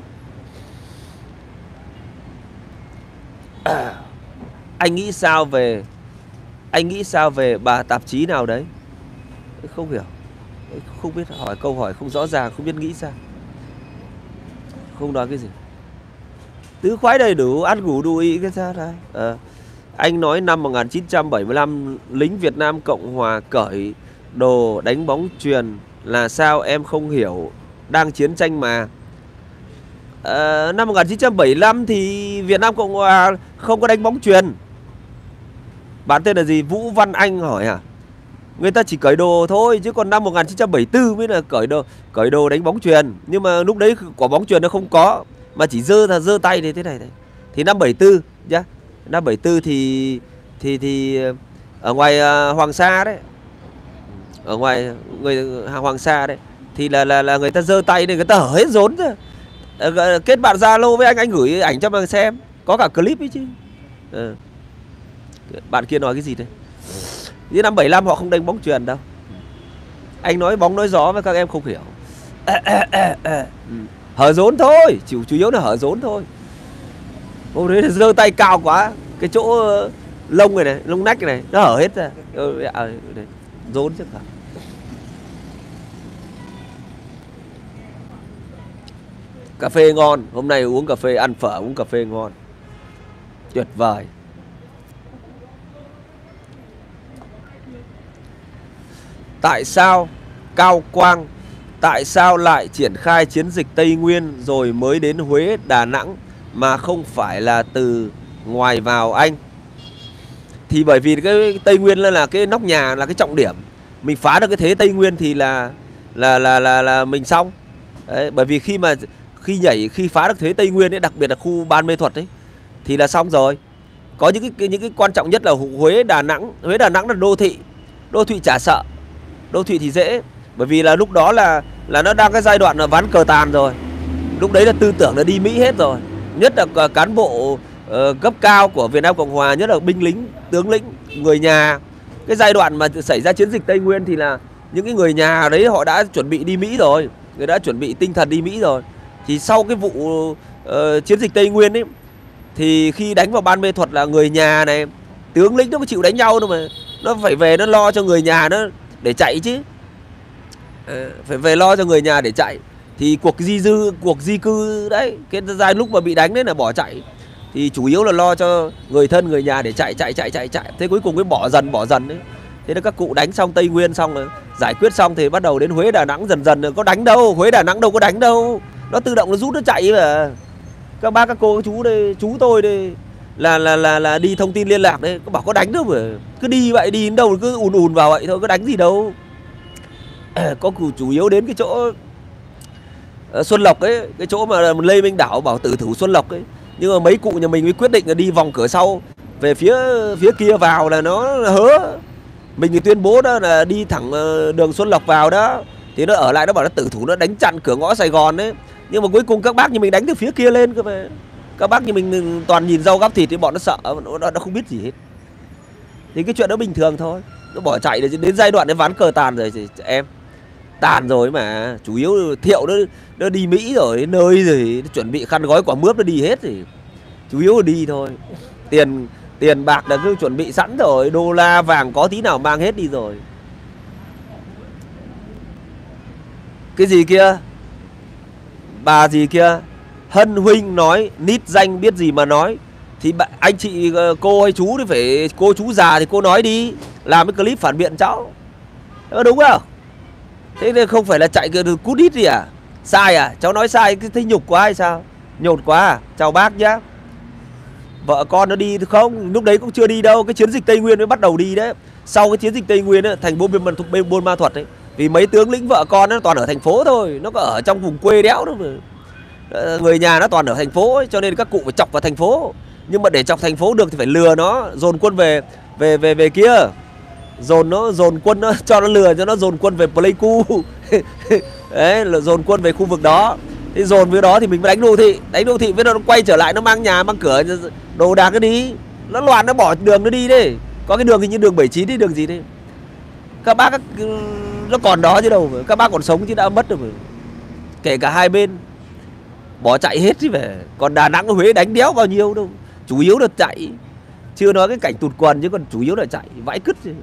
À, anh nghĩ sao về anh nghĩ sao về bà tạp chí nào đấy? Không hiểu, không biết, hỏi câu hỏi không rõ ràng, không biết nghĩ sao, không nói cái gì. Tứ khoái đầy đủ, ăn ngủ đủ ý cái sao đây. À, anh nói năm một nghìn chín trăm bảy mươi lăm lính Việt Nam Cộng Hòa cởi đồ đánh bóng chuyền là sao em không hiểu, đang chiến tranh mà. À, năm một nghìn chín trăm bảy mươi lăm thì Việt Nam Cộng Hòa không có đánh bóng chuyền. Bạn tên là gì? Vũ Văn Anh hỏi à? Người ta chỉ cởi đồ thôi, chứ còn năm một nghìn chín trăm bảy mươi tư mới là cởi đồ cởi đồ đánh bóng chuyền. Nhưng mà lúc đấy quả bóng chuyền nó không có, mà chỉ giơ là giơ tay như thế này này. Thì năm bảy mươi tư nhá. Năm bảy mươi tư thì thì thì ở ngoài uh, Hoàng Sa đấy. Ở ngoài người Hoàng Sa đấy thì là là là người ta giơ tay này, người ta hở hết rốn ra. Uh, kết bạn Zalo với anh, anh gửi ảnh cho mà xem, có cả clip ấy chứ. Uh. Bạn kia nói cái gì đấy? Như năm bảy mươi lăm họ không đánh bóng chuyền đâu. Anh nói bóng nói gió với các em không hiểu. À, à, à, à. Hở rốn thôi, chủ chủ yếu là hở rốn thôi. Hôm đấy là giơ tay cao quá, cái chỗ lông này này, lông nách này nó hở hết ra. À, rốn chứ hả? Cà phê ngon, hôm nay uống cà phê, ăn phở uống cà phê ngon, tuyệt vời. Tại sao Cao Quang, tại sao lại triển khai chiến dịch Tây Nguyên rồi mới đến Huế, Đà Nẵng mà không phải là từ ngoài vào anh? Thì bởi vì cái Tây Nguyên là cái nóc nhà, là cái trọng điểm. Mình phá được cái thế Tây Nguyên thì là là là là, là mình xong. Đấy, bởi vì khi mà khi nhảy khi phá được thế Tây Nguyên ấy, đặc biệt là khu Ban Mê Thuật ấy thì là xong rồi. Có những cái những cái quan trọng nhất là Huế, Đà Nẵng. Huế, Đà Nẵng là đô thị. Đô thị chả sợ. Đô thị thì dễ, bởi vì là lúc đó là là nó đang cái giai đoạn là ván cờ tàn rồi. Lúc đấy là tư tưởng là đi Mỹ hết rồi. Nhất là cán bộ uh, cấp cao của Việt Nam Cộng Hòa, nhất là binh lính, tướng lĩnh, người nhà. Cái giai đoạn mà xảy ra chiến dịch Tây Nguyên thì là những cái người nhà đấy họ đã chuẩn bị đi Mỹ rồi, người đã chuẩn bị tinh thần đi Mỹ rồi. Thì sau cái vụ uh, chiến dịch Tây Nguyên ấy, thì khi đánh vào Ban Mê Thuật là người nhà này, tướng lĩnh nó có chịu đánh nhau đâu mà, nó phải về nó lo cho người nhà nó để chạy chứ. À, phải về lo cho người nhà để chạy. Thì cuộc di dư, cuộc di cư đấy, cái giai lúc mà bị đánh đấy là bỏ chạy. Thì chủ yếu là lo cho người thân, người nhà để chạy, chạy, chạy, chạy, chạy. Thế cuối cùng mới bỏ dần, bỏ dần đấy. Thế nên các cụ đánh xong Tây Nguyên xong rồi, giải quyết xong thì bắt đầu đến Huế, Đà Nẵng dần dần. Có đánh đâu, Huế, Đà Nẵng đâu có đánh đâu. Nó tự động nó rút nó chạy mà. Các bác, các cô, các chú đây, chú tôi đây là là là là đi thông tin liên lạc đấy, có bảo có đánh đâu mà. Cứ đi vậy, đi đến đâu cứ ùn ùn vào vậy thôi, có đánh gì đâu. Có cụ chủ yếu đến cái chỗ Ờ, Xuân Lộc ấy, cái chỗ mà Lê Minh Đảo bảo tử thủ Xuân Lộc ấy, nhưng mà mấy cụ nhà mình mới quyết định là đi vòng cửa sau về phía phía kia vào là nó hớ. Mình thì tuyên bố đó là đi thẳng đường Xuân Lộc vào đó, thì nó ở lại nó bảo nó tử thủ, nó đánh chặn cửa ngõ Sài Gòn đấy. Nhưng mà cuối cùng các bác như mình đánh từ phía kia lên cơ mà. Các bác như mình toàn nhìn rau gắp thịt thì bọn nó sợ, nó, nó không biết gì hết. Thì cái chuyện đó bình thường thôi. Nó bỏ chạy đến giai đoạn đến ván cờ tàn rồi thì em. Tàn rồi mà. Chủ yếu Thiệu nó, nó đi Mỹ rồi, nơi rồi, nó chuẩn bị khăn gói quả mướp nó đi hết thì chủ yếu là đi thôi. Tiền tiền bạc là cứ chuẩn bị sẵn rồi, đô la vàng có tí nào mang hết đi rồi. Cái gì kia? Bà gì kia? Hân huynh nói nít danh biết gì mà nói. Thì anh chị cô hay chú thì phải, cô chú già thì cô nói đi, làm cái clip phản biện cháu. Đó đúng không? Thế nên không phải là chạy cút đít gì à? Sai à? Cháu nói sai cái thấy nhục quá hay sao? Nhột quá à? Chào bác nhá. Vợ con nó đi không? Lúc đấy cũng chưa đi đâu. Cái chiến dịch Tây Nguyên mới bắt đầu đi đấy. Sau cái chiến dịch Tây Nguyên ấy, thành Buôn Buôn Ma Thuột ấy, vì mấy tướng lĩnh vợ con nó toàn ở thành phố thôi, nó có ở trong vùng quê đéo đâu mà. Người nhà nó toàn ở thành phố ấy, cho nên các cụ phải chọc vào thành phố. Nhưng mà để chọc thành phố được thì phải lừa nó, dồn quân về về về về kia. Dồn nó dồn quân nó cho nó lừa cho nó dồn quân về Pleiku. Đấy là dồn quân về khu vực đó. Thì dồn với đó thì mình mới đánh đô thị, đánh đô thị với nó quay trở lại, nó mang nhà mang cửa đồ đạc nó đi. Nó loạn nó bỏ đường nó đi đấy. Có cái đường hình như đường bảy mươi chín đấy, đường gì đấy. Các bác các, nó còn đó chứ đâu mà. Các bác còn sống chứ đã mất rồi mà. Kể cả hai bên bỏ chạy hết chứ về. Còn Đà Nẵng Huế đánh đéo bao nhiêu đâu. Chủ yếu là chạy. Chưa nói cái cảnh tụt quần chứ còn chủ yếu là chạy. Vãi cứt chứ.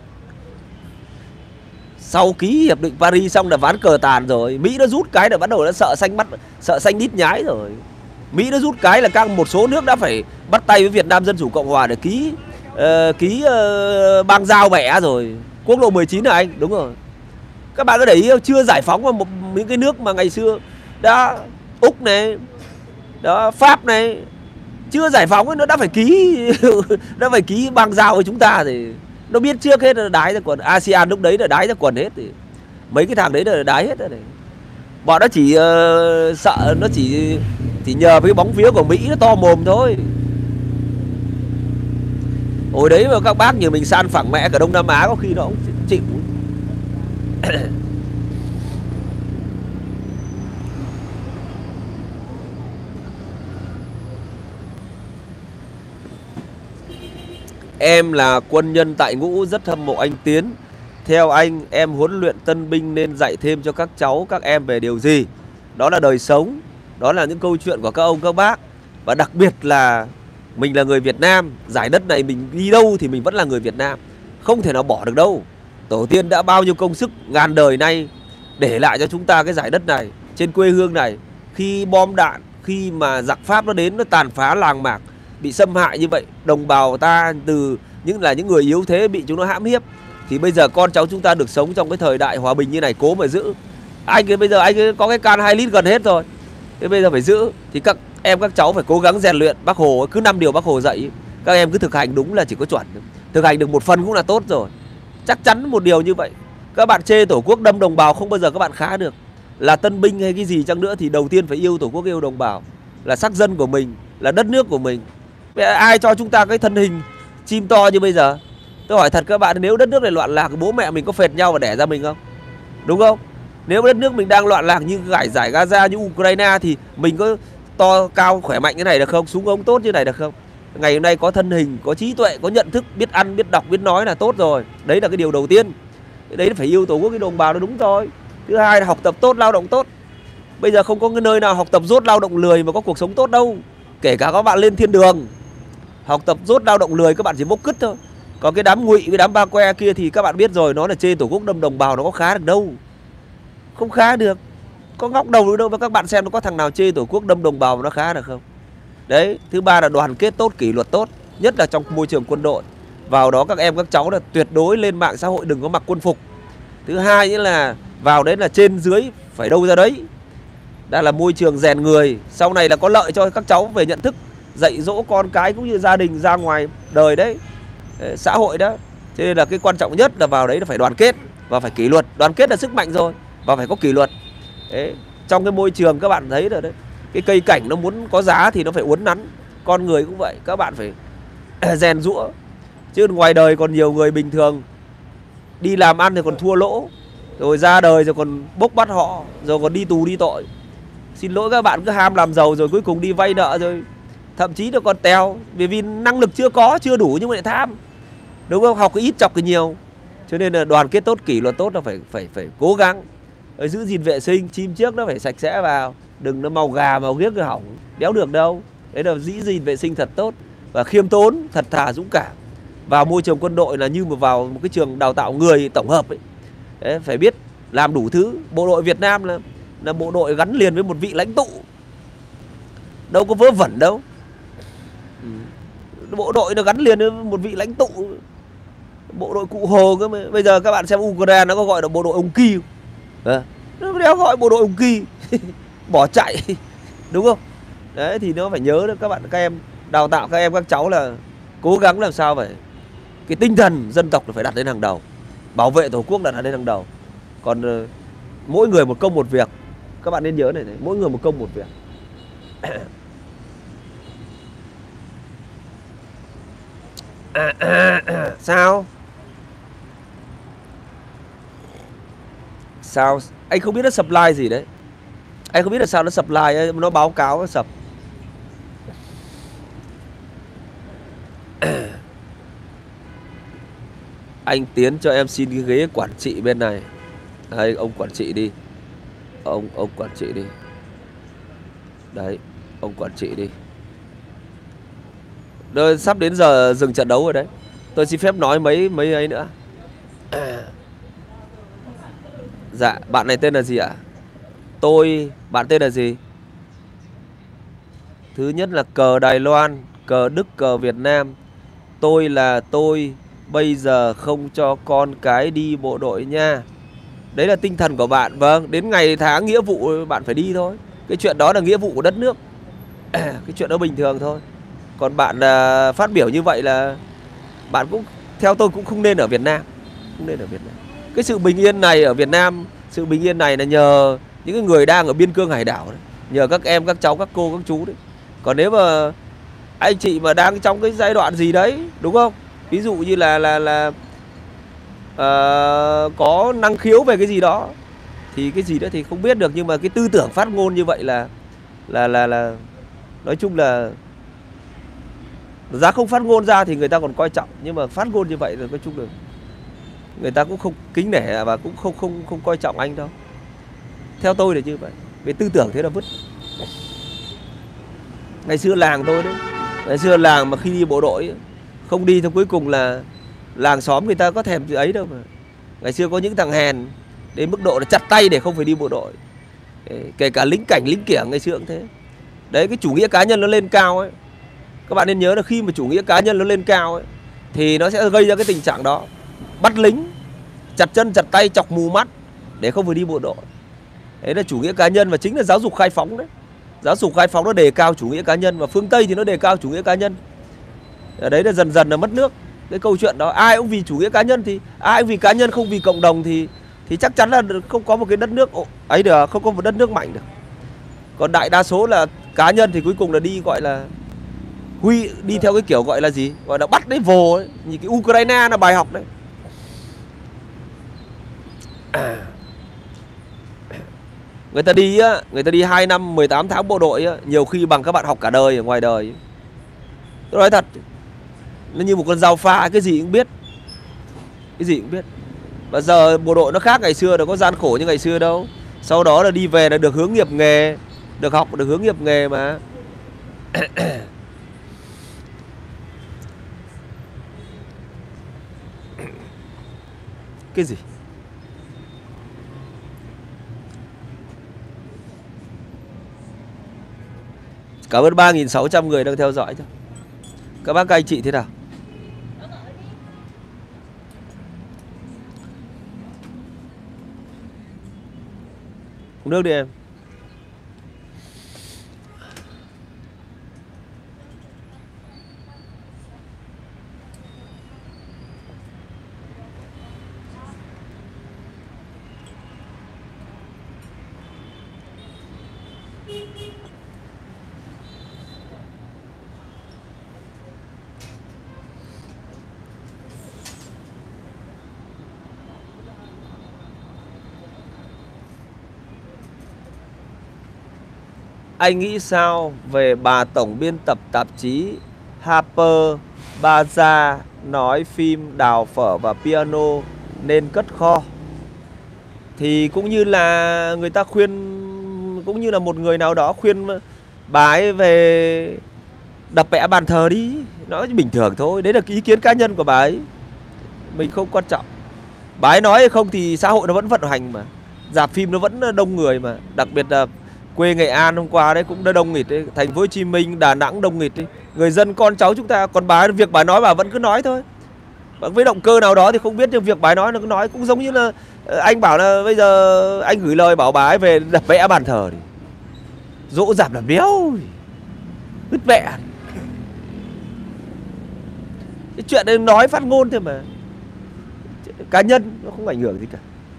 Sau ký hiệp định Paris xong là ván cờ tàn rồi. Mỹ nó rút cái là bắt đầu nó sợ xanh bắt, sợ xanh đít nhái rồi. Mỹ nó rút cái là các một số nước đã phải bắt tay với Việt Nam Dân Chủ Cộng Hòa để ký uh, ký uh, bang giao bẻ rồi. Quốc lộ mười chín là anh, đúng rồi. Các bạn có để ý không? Chưa giải phóng mà một những cái nước mà ngày xưa đã Úc này, đó Pháp này, chưa giải phóng ấy, nó đã phải ký nó phải ký bang giao với chúng ta thì nó biết trước hết là đái ra quần. a sê an lúc đấy là đái ra quần hết thì mấy cái thằng đấy là đái hết rồi này. Bọn nó chỉ uh, sợ, nó chỉ chỉ nhờ với cái bóng vía của Mỹ nó to mồm thôi. Hồi đấy mà các bác như mình san phẳng mẹ cả Đông Nam Á có khi nó cũng chịu. Em là quân nhân tại ngũ rất hâm mộ anh Tiến. Theo anh, em huấn luyện tân binh nên dạy thêm cho các cháu, các em về điều gì? Đó là đời sống, đó là những câu chuyện của các ông các bác. Và đặc biệt là mình là người Việt Nam, giải đất này mình đi đâu thì mình vẫn là người Việt Nam, không thể nào bỏ được đâu. Tổ tiên đã bao nhiêu công sức ngàn đời nay để lại cho chúng ta cái giải đất này, trên quê hương này. Khi bom đạn, khi mà giặc Pháp nó đến nó tàn phá làng mạc, bị xâm hại như vậy, đồng bào ta từ những là những người yếu thế bị chúng nó hãm hiếp, thì bây giờ con cháu chúng ta được sống trong cái thời đại hòa bình như này, cố mà giữ. Anh ấy bây giờ anh ấy có cái can hai lít gần hết rồi, thế bây giờ phải giữ. Thì các em các cháu phải cố gắng rèn luyện. Bác Hồ cứ năm điều Bác Hồ dạy, các em cứ thực hành đúng là chỉ có chuẩn. Thực hành được một phần cũng là tốt rồi. Chắc chắn một điều như vậy. Các bạn chê Tổ quốc đâm đồng bào không bao giờ các bạn khá được. Là tân binh hay cái gì chăng nữa thì đầu tiên phải yêu Tổ quốc, yêu đồng bào, là sắc dân của mình, là đất nước của mình. Ai cho chúng ta cái thân hình chim to như bây giờ? Tôi hỏi thật các bạn, nếu đất nước này loạn lạc, bố mẹ mình có phệt nhau và đẻ ra mình không? Đúng không? Nếu đất nước mình đang loạn lạc như giải giải Gaza, như Ukraine thì mình có to cao khỏe mạnh như này được không? Súng ống tốt như này được không? Ngày hôm nay có thân hình, có trí tuệ, có nhận thức, biết ăn, biết đọc, biết nói là tốt rồi. Đấy là cái điều đầu tiên. Đấy là phải yêu Tổ quốc, cái đồng bào nó đúng rồi. Thứ hai là học tập tốt, lao động tốt. Bây giờ không có cái nơi nào học tập dốt, lao động lười mà có cuộc sống tốt đâu. Kể cả các bạn lên thiên đường, học tập dốt, lao động lười các bạn chỉ bốc cứt thôi. Còn cái đám ngụy với đám ba que kia thì các bạn biết rồi, nó là chê Tổ quốc đâm đồng bào, nó có khá được đâu. Không khá được. Có ngóc đầu được đâu mà các bạn xem nó có thằng nào chê Tổ quốc đâm đồng bào mà nó khá được không? Đấy, thứ ba là đoàn kết tốt, kỷ luật tốt, nhất là trong môi trường quân đội. Vào đó các em các cháu là tuyệt đối lên mạng xã hội đừng có mặc quân phục. Thứ hai nữa là vào đấy là trên dưới phải đâu ra đấy. Đây là môi trường rèn người, sau này là có lợi cho các cháu về nhận thức, dạy dỗ con cái cũng như gia đình ra ngoài đời đấy, đấy xã hội đó. Cho nên là cái quan trọng nhất là vào đấy là phải đoàn kết và phải kỷ luật. Đoàn kết là sức mạnh rồi và phải có kỷ luật. Đấy. Trong cái môi trường các bạn thấy rồi đấy, cái cây cảnh nó muốn có giá thì nó phải uốn nắn. Con người cũng vậy, các bạn phải rèn giũa. Chứ ngoài đời còn nhiều người bình thường đi làm ăn thì còn thua lỗ, rồi ra đời rồi còn bốc bắt họ, rồi còn đi tù đi tội. Xin lỗi các bạn, cứ ham làm giàu rồi cuối cùng đi vay nợ, rồi thậm chí nó còn tèo. Bởi vì năng lực chưa có, chưa đủ nhưng mà lại tham, đúng không? Học cái ít chọc cái nhiều. Cho nên là đoàn kết tốt, kỷ luật tốt là phải phải phải cố gắng rồi giữ gìn vệ sinh. Chim trước nó phải sạch sẽ vào, đừng nó màu gà màu ghiếc cái hỏng, đéo được đâu. Đấy là giữ gìn vệ sinh thật tốt và khiêm tốn, thật thà, dũng cảm. Vào môi trường quân đội là như mà vào một cái trường đào tạo người tổng hợp ấy. Đấy, phải biết làm đủ thứ. Bộ đội Việt Nam là là bộ đội gắn liền với một vị lãnh tụ, đâu có vớ vẩn đâu. Ừ. Bộ đội nó gắn liền với một vị lãnh tụ, bộ đội cụ Hồ cơ mà. Bây giờ các bạn xem Ukraine nó có gọi là bộ đội ông Kỳ không? À, nó đéo gọi bộ đội ông Kỳ bỏ chạy, đúng không? Đấy thì nó phải nhớ đó các bạn, các em đào tạo các em các cháu là cố gắng làm sao vậy, cái tinh thần dân tộc là phải đặt lên hàng đầu, bảo vệ tổ quốc là đặt lên hàng đầu. Còn uh, mỗi người một công một việc, các bạn nên nhớ này, này mỗi người một công một việc. À, à, à, sao sao anh không biết nó supply gì đấy, anh không biết là sao nó supply ấy, nó báo cáo nó sập. Anh Tiến cho em xin cái ghế quản trị bên này. Đây, ông quản trị đi, ông ông quản trị đi, đấy ông quản trị đi. Rồi, sắp đến giờ dừng trận đấu rồi đấy. Tôi xin phép nói mấy mấy ấy nữa. Dạ, bạn này tên là gì ạ? Tôi, bạn tên là gì? Thứ nhất là cờ Đài Loan, cờ Đức, cờ Việt Nam. Tôi là tôi, bây giờ không cho con cái đi bộ đội nha. Đấy là tinh thần của bạn. Vâng, đến ngày tháng nghĩa vụ bạn phải đi thôi. Cái chuyện đó là nghĩa vụ của đất nước. Cái chuyện đó bình thường thôi. Còn bạn à, phát biểu như vậy là bạn cũng, theo tôi cũng không nên ở Việt Nam. Không nên ở Việt Nam. Cái sự bình yên này ở Việt Nam, sự bình yên này là nhờ những người đang ở biên cương hải đảo đấy. Nhờ các em, các cháu, các cô, các chú đấy. Còn nếu mà anh chị mà đang trong cái giai đoạn gì đấy, đúng không? Ví dụ như là là là uh, có năng khiếu về cái gì đó, thì cái gì đó thì không biết được. Nhưng mà cái tư tưởng phát ngôn như vậy là là là là nói chung là giá không phát ngôn ra thì người ta còn coi trọng, nhưng mà phát ngôn như vậy là nói chung là người ta cũng không kính nể và cũng không không không coi trọng anh đâu. Theo tôi là như vậy. Về tư tưởng thế là vứt. Ngày xưa làng tôi đấy, ngày xưa làng mà khi đi bộ đội không đi thì cuối cùng là làng xóm người ta có thèm gì ấy đâu mà. Ngày xưa có những thằng hèn đến mức độ là chặt tay để không phải đi bộ đội. Kể cả lính cảnh, lính kiểng ngày xưa cũng thế. Đấy, cái chủ nghĩa cá nhân nó lên cao ấy. Các bạn nên nhớ là khi mà chủ nghĩa cá nhân nó lên cao ấy, thì nó sẽ gây ra cái tình trạng đó. Bắt lính, chặt chân, chặt tay, chọc mù mắt để không phải đi bộ đội. Đấy là chủ nghĩa cá nhân và chính là giáo dục khai phóng đấy. Giáo dục khai phóng nó đề cao chủ nghĩa cá nhân, và phương Tây thì nó đề cao chủ nghĩa cá nhân. Ở đấy là dần dần là mất nước. Cái câu chuyện đó ai cũng vì chủ nghĩa cá nhân, thì ai cũng vì cá nhân không vì cộng đồng thì thì chắc chắn là không có một cái đất nước ấy được, không có một đất nước mạnh được. Còn đại đa số là cá nhân thì cuối cùng là đi gọi là huy, đi theo cái kiểu gọi là gì, gọi là bắt đấy vồ ấy. Như cái Ukraine là bài học đấy. À. Người ta đi á, người ta đi hai năm mười tám tháng bộ đội á, nhiều khi bằng các bạn học cả đời ở ngoài đời. Tôi nói thật, nó như một con dao pha, cái gì cũng biết, cái gì cũng biết. Và giờ bộ đội nó khác ngày xưa, nó có gian khổ như ngày xưa đâu. Sau đó là đi về là được hướng nghiệp nghề, được học, được hướng nghiệp nghề mà. Cái gì? Cảm ơn ba nghìn sáu trăm người đang theo dõi cho. Các bác, các anh chị thế nào? Uống nước đi em. Anh nghĩ sao về bà tổng biên tập tạp chí Harper Bazaar nói phim Đào phở và piano nên cất kho? Thì cũng như là người ta khuyên, cũng như là một người nào đó khuyên bà ấy về đập vẽ bàn thờ đi, nói bình thường thôi. Đấy là cái ý kiến cá nhân của bà ấy, mình không quan trọng. Bà ấy nói hay không thì xã hội nó vẫn vận hành mà, rạp phim nó vẫn đông người mà. Đặc biệt là quê Nghệ An hôm qua đấy cũng đã đông nghịt đấy, thành phố Hồ Chí Minh, Đà Nẵng đông nghịt đấy. Người dân con cháu chúng ta, còn bà ấy, việc bà nói bà vẫn cứ nói thôi. Với động cơ nào đó thì không biết, nhưng việc bà ấy nói nó cứ nói cũng giống như là anh bảo là bây giờ anh gửi lời bảo bà ấy về đập vẽ bàn thờ thì dỗ dạp là béo, cứt mẹ. Cái chuyện đấy nói phát ngôn thôi mà, cá nhân nó không ảnh hưởng gì cả.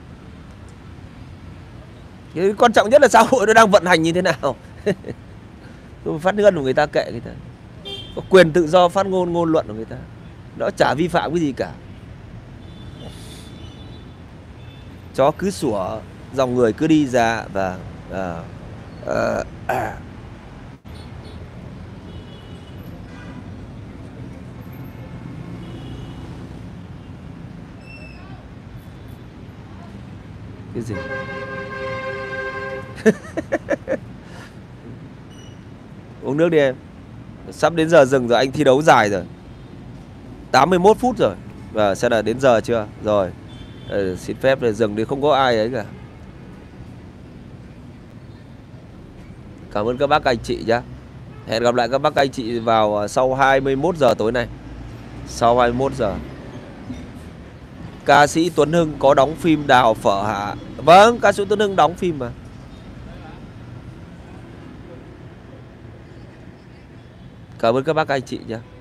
Cái quan trọng nhất là xã hội nó đang vận hành như thế nào. Phát ngôn của người ta kệ người ta, có quyền tự do phát ngôn ngôn luận của người ta, nó chả vi phạm cái gì cả. Chó cứ sủa, dòng người cứ đi ra và à, à, à. Cái gì? Uống nước đi em. Sắp đến giờ dừng rồi, anh thi đấu dài rồi, tám mươi mốt phút rồi. Và xem là đến giờ chưa? Rồi, ừ, xin phép để dừng đi, không có ai ấy cả. Cảm ơn các bác anh chị nhá. Hẹn gặp lại các bác anh chị vào sau hai mươi mốt giờ tối nay. Sau hai mươi mốt giờ. Ca sĩ Tuấn Hưng có đóng phim Đào phở hả? Vâng, ca sĩ Tuấn Hưng đóng phim mà. Cảm ơn các bác anh chị nhé.